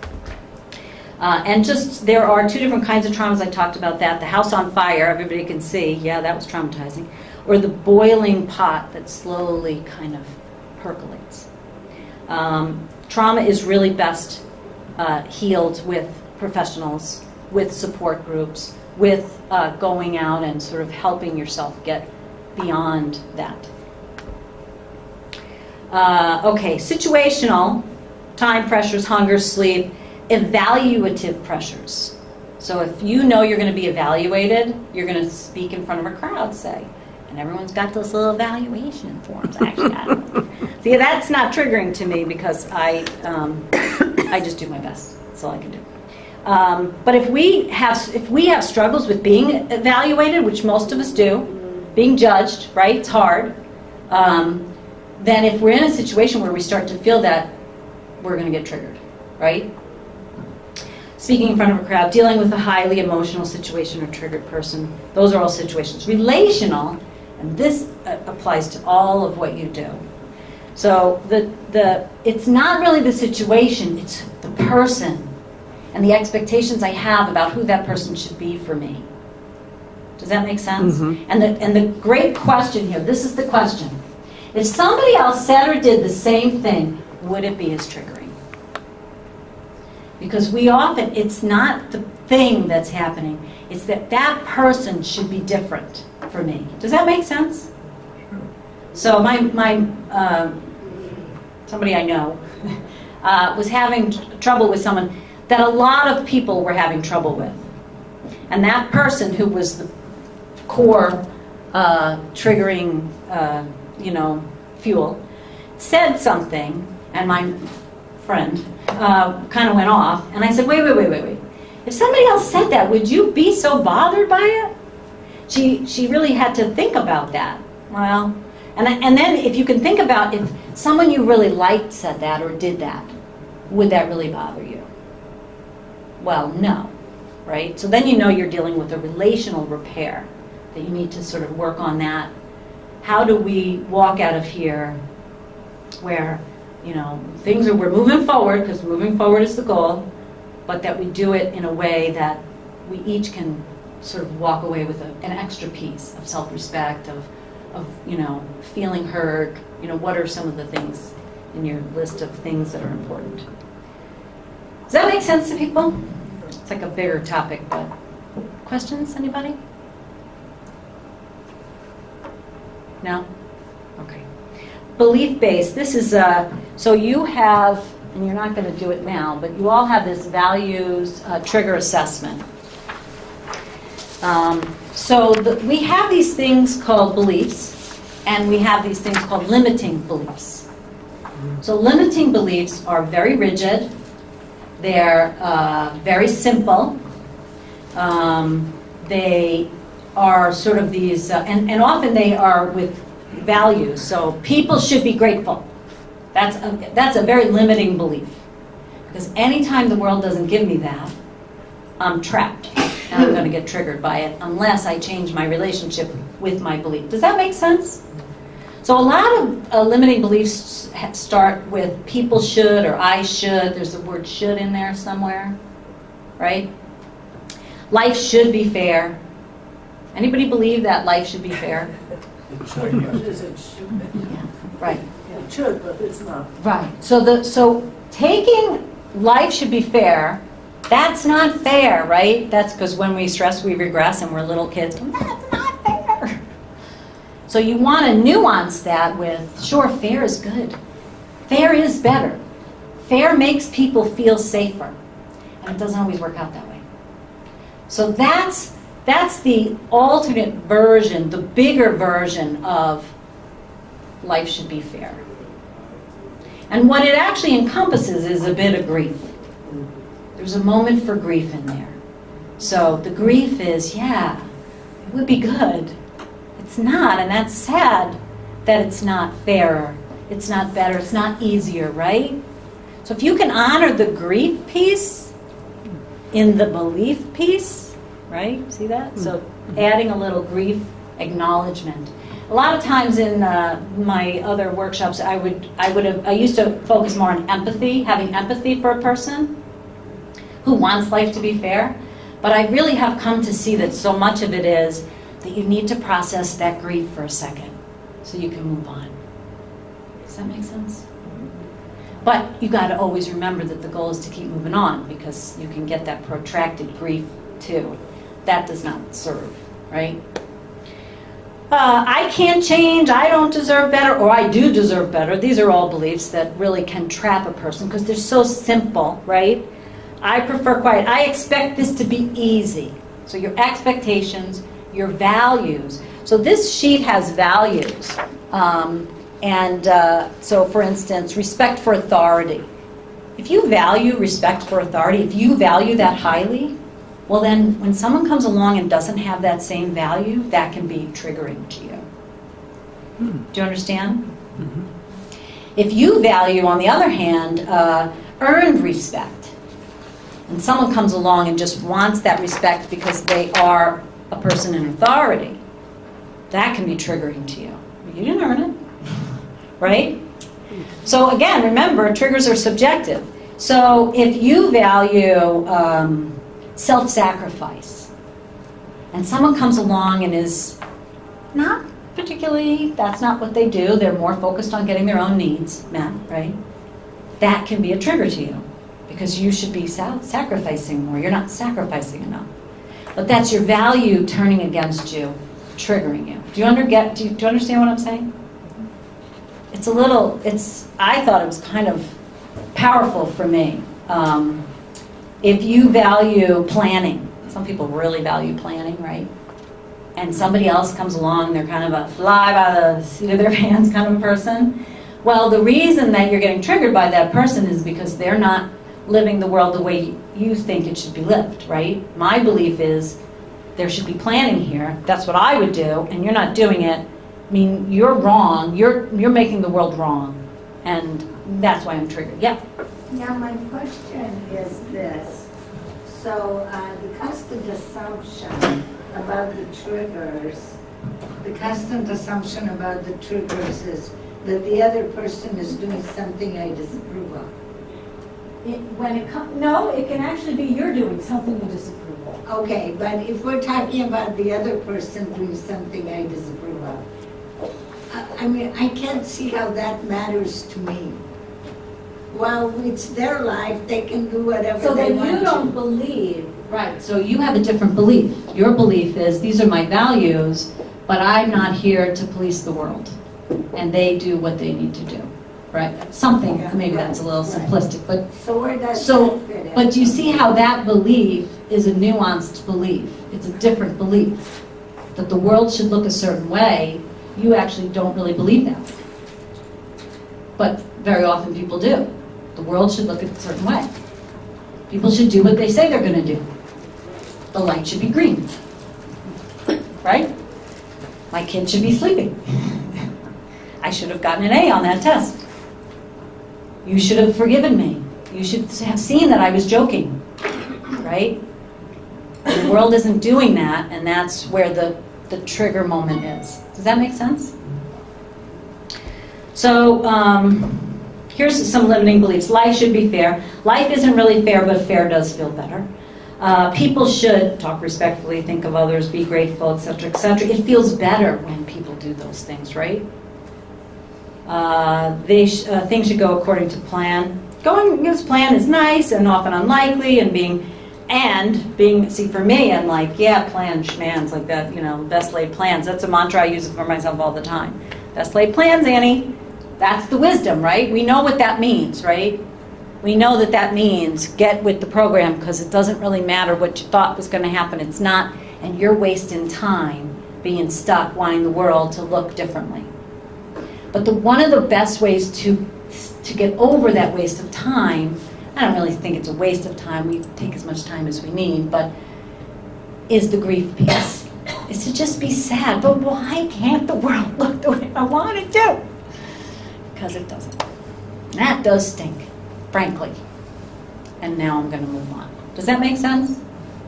Uh, and just, there are two different kinds of traumas. I talked about that. The house on fire, everybody can see, yeah, that was traumatizing. Or the boiling pot that slowly kind of percolates. Um, trauma is really best uh, healed with professionals, with support groups, with uh, going out and sort of helping yourself get beyond that. Uh, okay, situational, time pressures, hunger, sleep, evaluative pressures. So if you know you're going to be evaluated, you're going to speak in front of a crowd, say, and everyone's got those little evaluation forms. Actually, I don't know. See, that's not triggering to me, because I, um, I just do my best. That's all I can do. Um, but if we have, if we have struggles with being evaluated, which most of us do, being judged, right? It's hard. Um, then if we're in a situation where we start to feel that, we're going to get triggered, right? Speaking in front of a crowd, dealing with a highly emotional situation or triggered person, those are all situations. Relational, and this uh, applies to all of what you do. So the the it's not really the situation, it's the person and the expectations I have about who that person should be for me. Does that make sense? Mm-hmm. And the and the great question here, this is the question. If somebody else said or did the same thing, would it be as triggering? Because we often, it's not the thing that's happening, it's that that person should be different for me. Does that make sense? So my, my uh, somebody I know uh, was having t- trouble with someone that a lot of people were having trouble with. And that person who was the core uh, triggering, uh, you know, fuel, said something, and my friend uh, kind of went off, and I said, wait, wait, wait, wait, wait. If somebody else said that, would you be so bothered by it? She, she really had to think about that. Well, and, and then if you can think about if someone you really liked said that or did that, would that really bother you? Well, no, right? So then you know you're dealing with a relational repair, that you need to sort of work on that. How do we walk out of here where, you know, things are, we're moving forward, because moving forward is the goal, but that we do it in a way that we each can sort of walk away with a, an extra piece of self-respect, of, of, you know, feeling heard. You know, what are some of the things in your list of things that are important? Does that make sense to people? It's like a bigger topic, but questions, anybody? No? Okay. Belief-based, this is, uh, so you have, and you're not going to do it now, but you all have this values uh, trigger assessment. Um, so the, we have these things called beliefs, and we have these things called limiting beliefs. So limiting beliefs are very rigid, they're uh, very simple, um, they are sort of these, uh, and, and often they are with values. So people should be grateful. That's a, that's a very limiting belief. Because anytime the world doesn't give me that, I'm trapped. And I'm going to get triggered by it unless I change my relationship with my belief. Does that make sense? So a lot of uh, limiting beliefs start with people should or I should. There's the word should in there somewhere, right? Life should be fair. Anybody believe that life should be fair? It should. Yeah, right. It should, but it's not. Right. So the so taking life should be fair, that's not fair, right? That's because when we stress, we regress, and we're little kids. That's not fair. So you want to nuance that with, sure, fair is good. Fair is better. Fair makes people feel safer. And it doesn't always work out that way. So that's that's the alternate version, the bigger version of life should be fair. And what it actually encompasses is a bit of grief. There's a moment for grief in there. So the grief is, yeah, it would be good. It's not, and that's sad that it's not fairer. It's not better. It's not easier, right? So if you can honor the grief piece in the belief piece, right? See that? So adding a little grief acknowledgement. A lot of times in uh, my other workshops, I would, I would have, I used to focus more on empathy, having empathy for a person who wants life to be fair. But I really have come to see that so much of it is that you need to process that grief for a second so you can move on. Does that make sense? But you got to always remember that the goal is to keep moving on, because you can get that protracted grief too. That does not serve, right? Uh, I can't change, I don't deserve better, or I do deserve better. These are all beliefs that really can trap a person because they're so simple, right? I prefer quiet. I expect this to be easy. So your expectations, your values. So this sheet has values. Um, and uh, so, for instance, respect for authority. If you value respect for authority, if you value that highly, well then when someone comes along and doesn't have that same value, that can be triggering to you. Hmm. Do you understand? Mm-hmm. If you value, on the other hand, uh, earned respect, and someone comes along and just wants that respect because they are a person in authority, that can be triggering to you. You didn't earn it, right? So again, remember, triggers are subjective. So if you value um, self-sacrifice, and someone comes along and is not particularly, that's not what they do, they're more focused on getting their own needs met, right? That can be a trigger to you. because you should be sa- sacrificing more. You're not sacrificing enough. But that's your value turning against you, triggering you. Do you, under get, do you, do you understand what I'm saying? It's a little, it's, I thought it was kind of powerful for me. Um, if you value planning, some people really value planning, right? And somebody else comes along, they're kind of a fly by the seat of their pants kind of a person. Well, the reason that you're getting triggered by that person is because they're not living the world the way you think it should be lived, right? My belief is there should be planning here. That's what I would do, and you're not doing it. I mean, you're wrong. You're you're making the world wrong, and that's why I'm triggered. Yeah. Now, my question is this. So, uh, the constant assumption about the triggers, the constant assumption about the triggers is that the other person is doing something I disapprove of. It, when it comes, no, it can actually be you're doing something you disapprove of. Okay, but if we're talking about the other person doing something I disapprove of, I, I mean, I can't see how that matters to me. Well, it's their life, they can do whatever So they then want you don't to. believe, right, so you have a different belief. Your belief is, these are my values, but I'm not here to police the world. And they do what they need to do, right? Something, Yeah, maybe right, that's a little right. simplistic, but So where does so, that fit in? but do you see how that belief is a nuanced belief? It's a different belief. That the world should look a certain way, you actually don't really believe that. But very often people do. The world should look a certain way. People should do what they say they're going to do. The light should be green. Right? My kid should be sleeping. I should have gotten an A on that test. You should have forgiven me. You should have seen that I was joking. Right? The world isn't doing that, and that's where the, the trigger moment is. Does that make sense? So, um, here's some limiting beliefs. Life should be fair. Life isn't really fair, but fair does feel better. Uh, people should talk respectfully, think of others, be grateful, et cetera, et cetera. It feels better when people do those things, right? Uh, they sh uh, things should go according to plan. Going as planned is nice and often unlikely, and being and being see for me, I'm like, yeah, plan schmans like that, you know, best laid plans. That's a mantra I use it for myself all the time. Best laid plans, Annie. That's the wisdom, right? We know what that means, right? We know that that means get with the program because it doesn't really matter what you thought was going to happen. It's not, and you're wasting time being stuck wanting the world to look differently. But the one of the best ways to to get over that waste of time, I don't really think it's a waste of time. We take as much time as we need, but is the grief piece. Is to just be sad. But why can't the world look the way I want it to? Because it doesn't. That does stink, frankly. And now I'm going to move on. Does that make sense?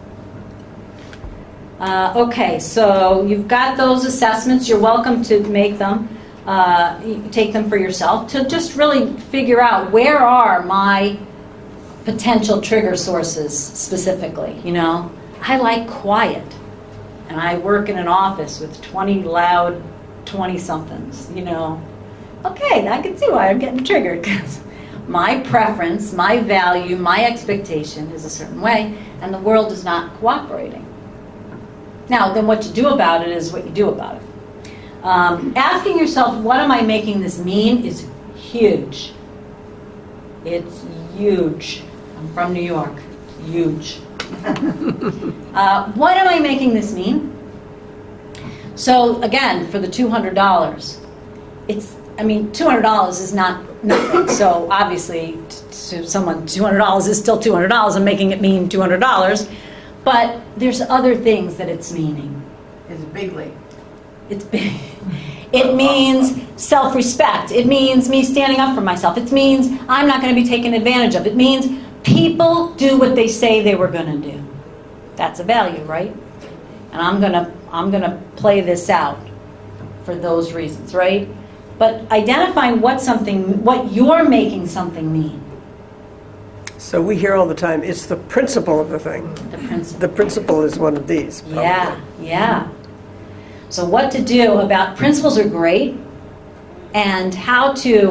Uh, okay, so you've got those assessments. You're welcome to make them. Uh, you take them for yourself to just really figure out where are my potential trigger sources specifically. You know, I like quiet. And I work in an office with twenty loud twenty-somethings, you know. Okay, I can see why I'm getting triggered, because my preference, my value, my expectation is a certain way, and the world is not cooperating. Now, then what you do about it is what you do about it. Um, asking yourself, what am I making this mean, is huge. It's huge. I'm from New York. Huge. uh, what am I making this mean? So, again, for the two hundred dollars, it's, I mean, two hundred dollars is not nothing. So, obviously, to someone, two hundred dollars is still two hundred dollars. I'm making it mean two hundred dollars. But there's other things that it's meaning. It's bigly. It's big. It means self-respect. It means me standing up for myself. It means I'm not going to be taken advantage of. It means people do what they say they were going to do. That's a value, right? And I'm going to I'm going to play this out for those reasons, right? But identifying what something, what you're making something mean. So we hear all the time, it's the principle of the thing. The principle. The principle is one of these. Probably. Yeah, yeah. So what to do about, principles are great, and how to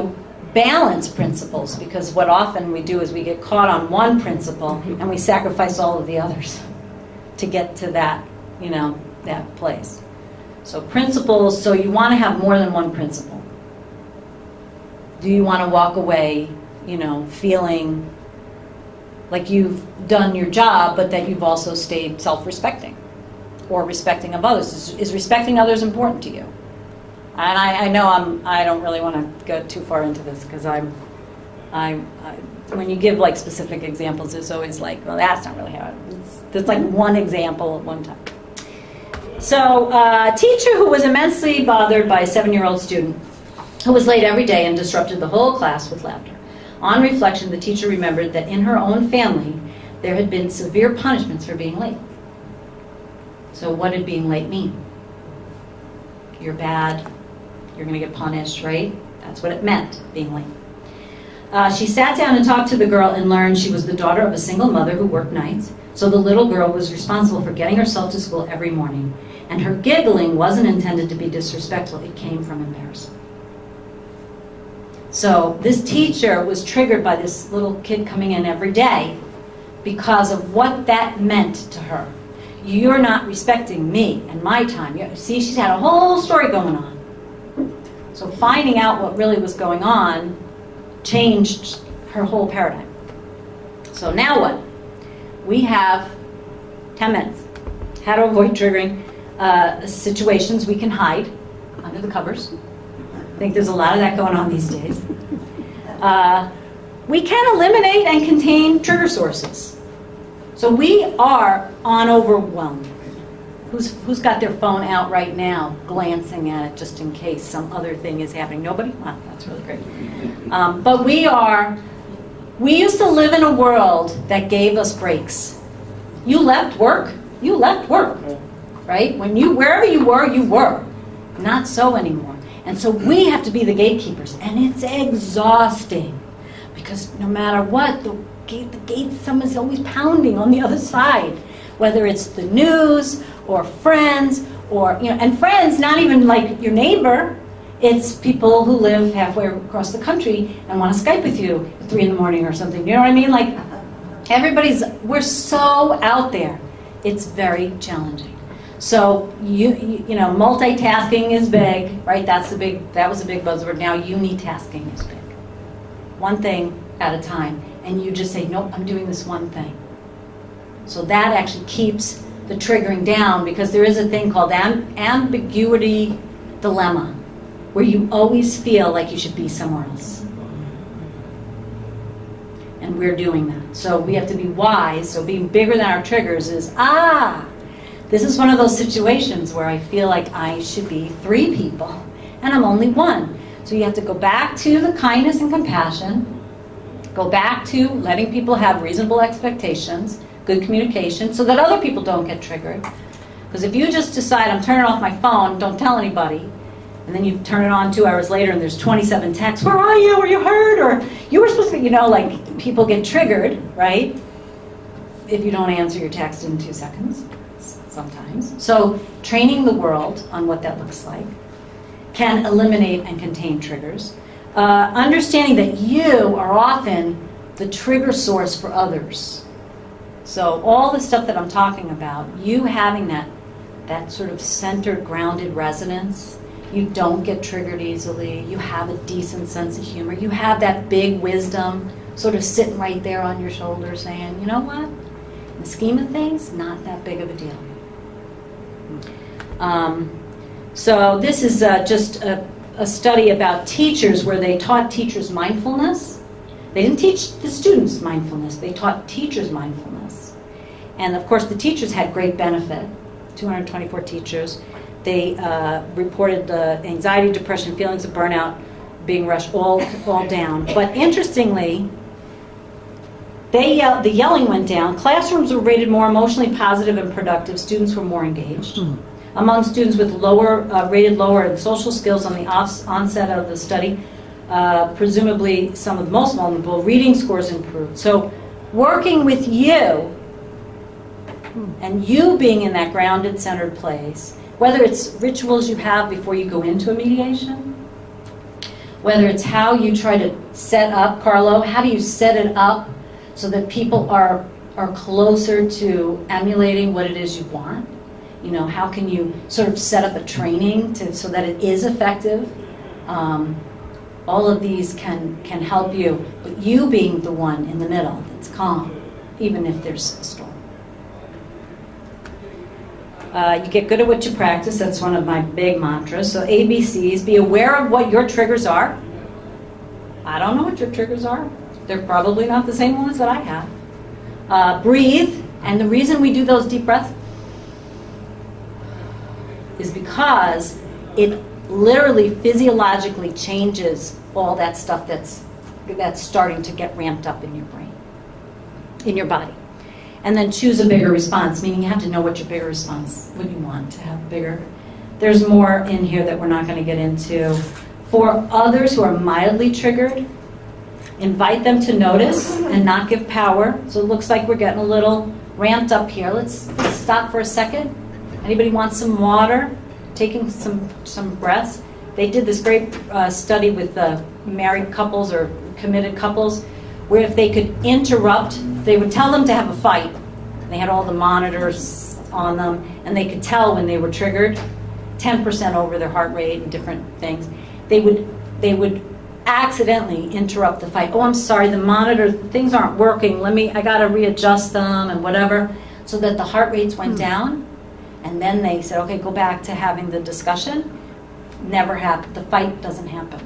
balance principles, because what often we do is we get caught on one principle and we sacrifice all of the others to get to that, you know, that place. So principles, so you want to have more than one principle. Do you want to walk away, you know, feeling like you've done your job, but that you've also stayed self-respecting or respecting of others? Is, is respecting others important to you? And I, I know I'm, I don't really want to go too far into this because I'm, I'm, I, when you give like specific examples, it's always like, well, that's not really how it is. There's like one example at one time. So uh, a teacher who was immensely bothered by a seven-year-old student who was late every day and disrupted the whole class with laughter. On reflection, the teacher remembered that in her own family, there had been severe punishments for being late. So what did being late mean? You're bad. You're going to get punished, right? That's what it meant, being late. Uh, she sat down and talked to the girl and learned she was the daughter of a single mother who worked nights. So the little girl was responsible for getting herself to school every morning. And her giggling wasn't intended to be disrespectful. It came from embarrassment. So this teacher was triggered by this little kid coming in every day because of what that meant to her. You're not respecting me and my time. You see, she's had a whole story going on. So finding out what really was going on changed her whole paradigm. So now what? We have ten minutes. How to avoid triggering uh, situations we can hide under the covers. I think there's a lot of that going on these days. Uh, we can eliminate and contain trigger sources. So we are on overwhelmed. Who's, who's got their phone out right now, glancing at it just in case some other thing is happening? Nobody? Wow, that's really great. Um, but we are, we used to live in a world that gave us breaks. You left work, you left work, right? When you, wherever you were, you were. Not so anymore. And so we have to be the gatekeepers, and it's exhausting because no matter what, the gate, the gate, someone's always pounding on the other side, whether it's the news or friends, or you know, and friends, not even like your neighbor. It's people who live halfway across the country and want to Skype with you at three in the morning or something. You know what I mean? Like everybody's, we're so out there. It's very challenging. So you, you you know, multitasking is big, right? That's the big. That was a big buzzword. Now unitasking is big. One thing at a time, and you just say, nope, I'm doing this one thing. So that actually keeps the triggering down, because there is a thing called am ambiguity dilemma, where you always feel like you should be somewhere else. And we're doing that. So we have to be wise. So being bigger than our triggers is, ah, this is one of those situations where I feel like I should be three people, and I'm only one. So you have to go back to the kindness and compassion, go back to letting people have reasonable expectations, good communication, so that other people don't get triggered. Because if you just decide, I'm turning off my phone, don't tell anybody, and then you turn it on two hours later and there's twenty-seven texts, where are you, are you hurt, or you were supposed to be, you know, like people get triggered, right? If you don't answer your text in two seconds, sometimes. So training the world on what that looks like can eliminate and contain triggers. Uh, understanding that you are often the trigger source for others. So all the stuff that I'm talking about, you having that, that sort of centered, grounded resonance, you don't get triggered easily, you have a decent sense of humor, you have that big wisdom sort of sitting right there on your shoulder saying, you know what, in the scheme of things, not that big of a deal. Um, so this is uh, just a, a study about teachers where they taught teachers mindfulness. They didn't teach the students mindfulness, they taught teachers mindfulness. And of course the teachers had great benefit, two hundred twenty-four teachers. They uh, reported the anxiety, depression, feelings of burnout, being rushed, all, all down. But interestingly, they yell, the yelling went down. Classrooms were rated more emotionally positive and productive. Students were more engaged. Mm. Among students with lower, uh, rated lower in social skills on the off onset of the study, uh, presumably some of the most vulnerable, reading scores improved. So working with you and you being in that grounded, centered place, whether it's rituals you have before you go into a mediation, whether it's how you try to set up, Carlo, how do you set it up so that people are are closer to emulating what it is you want? You know, how can you sort of set up a training to so that it is effective? Um, all of these can can help you, but you being the one in the middle that's calm, even if there's a storm. Uh, you get good at what you practice. That's one of my big mantras. So A B Cs, be aware of what your triggers are. I don't know what your triggers are. They're probably not the same ones that I have. Uh, breathe, and the reason we do those deep breaths is because it literally physiologically changes all that stuff that's that's starting to get ramped up in your brain, in your body. And then choose a bigger response, meaning you have to know what your bigger response, what you want to have bigger. There's more in here that we're not going to get into. For others who are mildly triggered, invite them to notice and not give power. So it looks like we're getting a little ramped up here. Let's, let's stop for a second. Anybody want some water? Taking some, some breaths. They did this great uh, study with uh, married couples or committed couples, where if they could interrupt, they would tell them to have a fight. They had all the monitors on them, and they could tell when they were triggered, ten percent over their heart rate and different things. They would, they would accidentally interrupt the fight. Oh, I'm sorry, the monitor, things aren't working. Let me, I got to readjust them and whatever, so that the heart rates went down. And then they said, okay, go back to having the discussion. Never happened. The fight doesn't happen.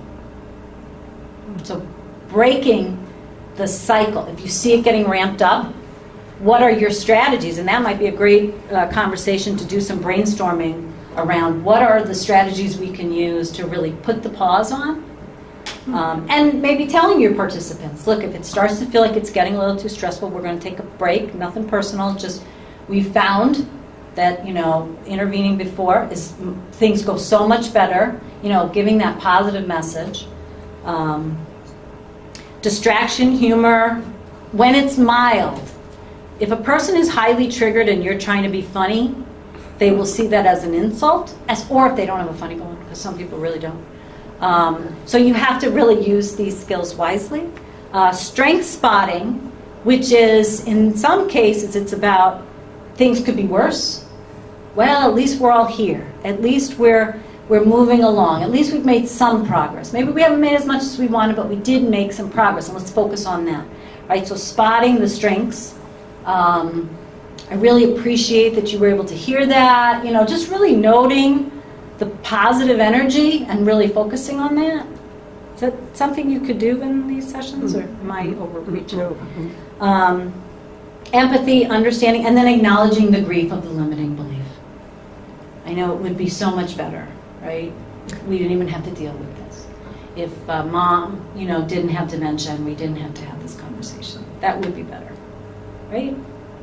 So breaking the cycle. If you see it getting ramped up, what are your strategies? And that might be a great uh, conversation to do some brainstorming around what are the strategies we can use to really put the pause on. Um, and maybe telling your participants, look, if it starts to feel like it's getting a little too stressful, we're going to take a break. Nothing personal, just we found that, you know, intervening before is things go so much better, you know, giving that positive message. Um, distraction, humor, when it's mild. If a person is highly triggered and you're trying to be funny, they will see that as an insult, as or if they don't have a funny bone, because some people really don't. Um, so you have to really use these skills wisely. Uh, strength spotting, which is, in some cases, it's about things could be worse. Well, at least we're all here. At least we're we're moving along. At least we've made some progress. Maybe we haven't made as much as we wanted, but we did make some progress, and let's focus on that. Right? So spotting the strengths. Um, I really appreciate that you were able to hear that. You know, just really noting the positive energy and really focusing on that. Is that something you could do in these sessions, or am I overreaching? No. Um, empathy, understanding, and then acknowledging the grief of the limiting belief. I know it would be so much better, right? We didn't even have to deal with this. If uh, mom, you know, didn't have dementia and we didn't have to have this conversation, that would be better, right?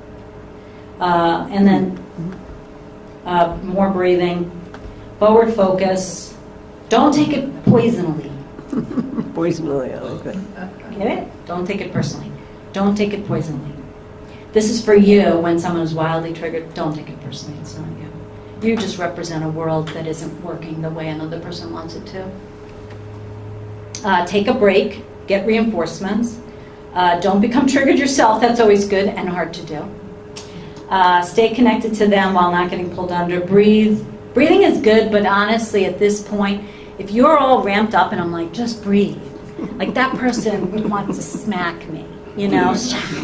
Uh, and then uh, more breathing, forward focus. Don't take it poisonally. Poisonally, I like that. Get it? Don't take it personally. Don't take it poisonally. This is for you when someone is wildly triggered. Don't take it personally. It's not you. You just represent a world that isn't working the way another person wants it to. Uh, take a break. Get reinforcements. Uh, don't become triggered yourself. That's always good and hard to do. Uh, stay connected to them while not getting pulled under. Breathe. Breathing is good, but honestly, at this point, if you're all ramped up and I'm like, just breathe. Like that person wants to smack me, you know?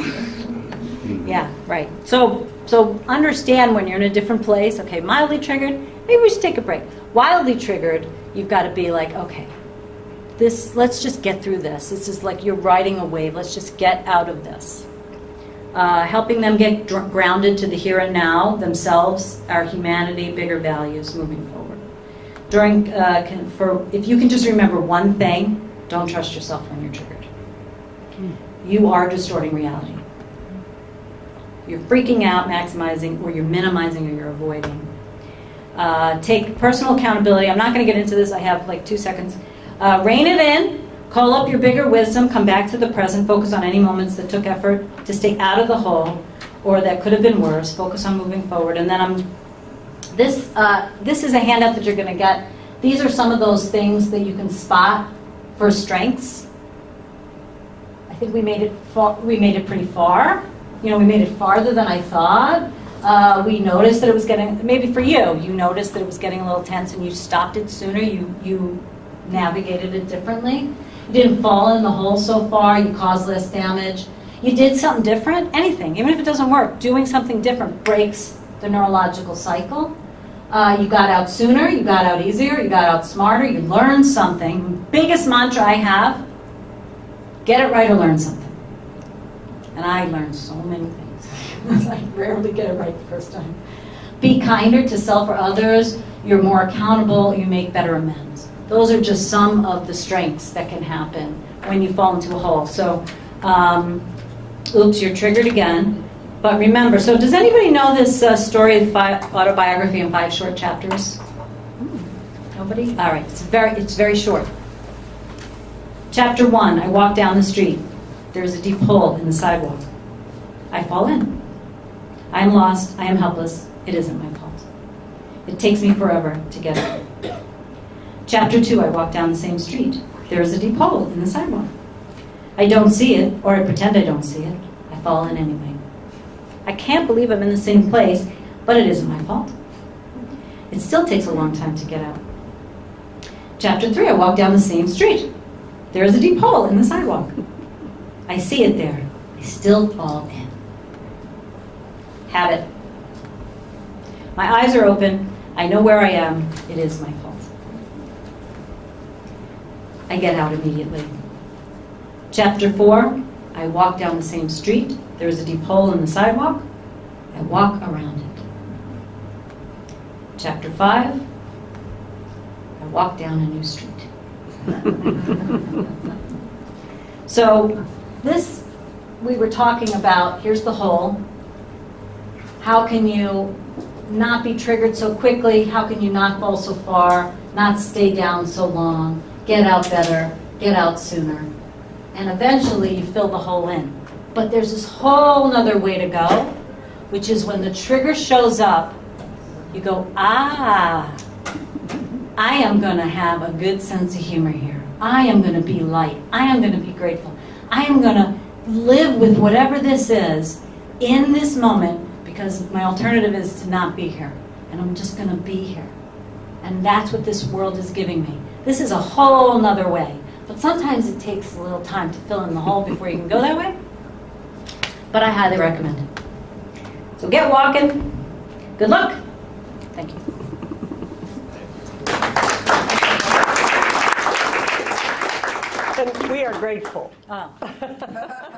Yeah, right. So so understand when you're in a different place, okay, mildly triggered, maybe we should take a break. Wildly triggered, you've got to be like, okay, this, let's just get through this. This is like you're riding a wave. Let's just get out of this. Uh, helping them get dr- grounded to the here and now, themselves, our humanity, bigger values moving forward. During, uh, can, for if you can just remember one thing, don't trust yourself when you're triggered. You are distorting reality. You're freaking out, maximizing, or you're minimizing, or you're avoiding. Uh, take personal accountability. I'm not going to get into this. I have like two seconds. Uh, rein it in. Call up your bigger wisdom. Come back to the present. Focus on any moments that took effort to stay out of the hole, or that could have been worse. Focus on moving forward. And then I'm. This uh, this is a handout that you're going to get. These are some of those things that you can spot for strengths. I think we made it far, we made it pretty far. You know, we made it farther than I thought. Uh, we noticed that it was getting, maybe for you, you noticed that it was getting a little tense and you stopped it sooner, you, you navigated it differently. You didn't fall in the hole so far, you caused less damage. You did something different, anything, even if it doesn't work, doing something different breaks the neurological cycle. Uh, you got out sooner, you got out easier, you got out smarter, you learned something. Biggest mantra I have, get it right or learn something. And I learned so many things. I rarely get it right the first time. Be kinder to self or others, you're more accountable, you make better amends. Those are just some of the strengths that can happen when you fall into a hole. So, um, oops, you're triggered again. But remember, so does anybody know this uh, story, five, autobiography in five short chapters? Nobody? All right, it's very, it's very short. Chapter one, I walk down the street. There's a deep hole in the sidewalk. I fall in. I am lost, I am helpless, it isn't my fault. It takes me forever to get out. Chapter two, I walk down the same street. There is a deep hole in the sidewalk. I don't see it, or I pretend I don't see it. I fall in anyway. I can't believe I'm in the same place, but it isn't my fault. It still takes a long time to get out. Chapter three, I walk down the same street. There is a deep hole in the sidewalk. I see it there. I still fall in. Habit. My eyes are open. I know where I am. It is my fault. I get out immediately. Chapter four, I walk down the same street. There is a deep hole in the sidewalk. I walk around it. Chapter five, I walk down a new street. So this, we were talking about, here's the hole. How can you not be triggered so quickly? How can you not fall so far, not stay down so long, get out better, get out sooner? And eventually you fill the hole in. But there's this whole other way to go, which is when the trigger shows up, you go, ah, I am going to have a good sense of humor here. I am going to be light. I am going to be grateful. I am going to live with whatever this is in this moment, because my alternative is to not be here. And I'm just going to be here. And that's what this world is giving me. This is a whole nother way. But sometimes it takes a little time to fill in the hole before you can go that way. But I highly recommend it. So get walking. Good luck. Thank you. And we are grateful. Oh.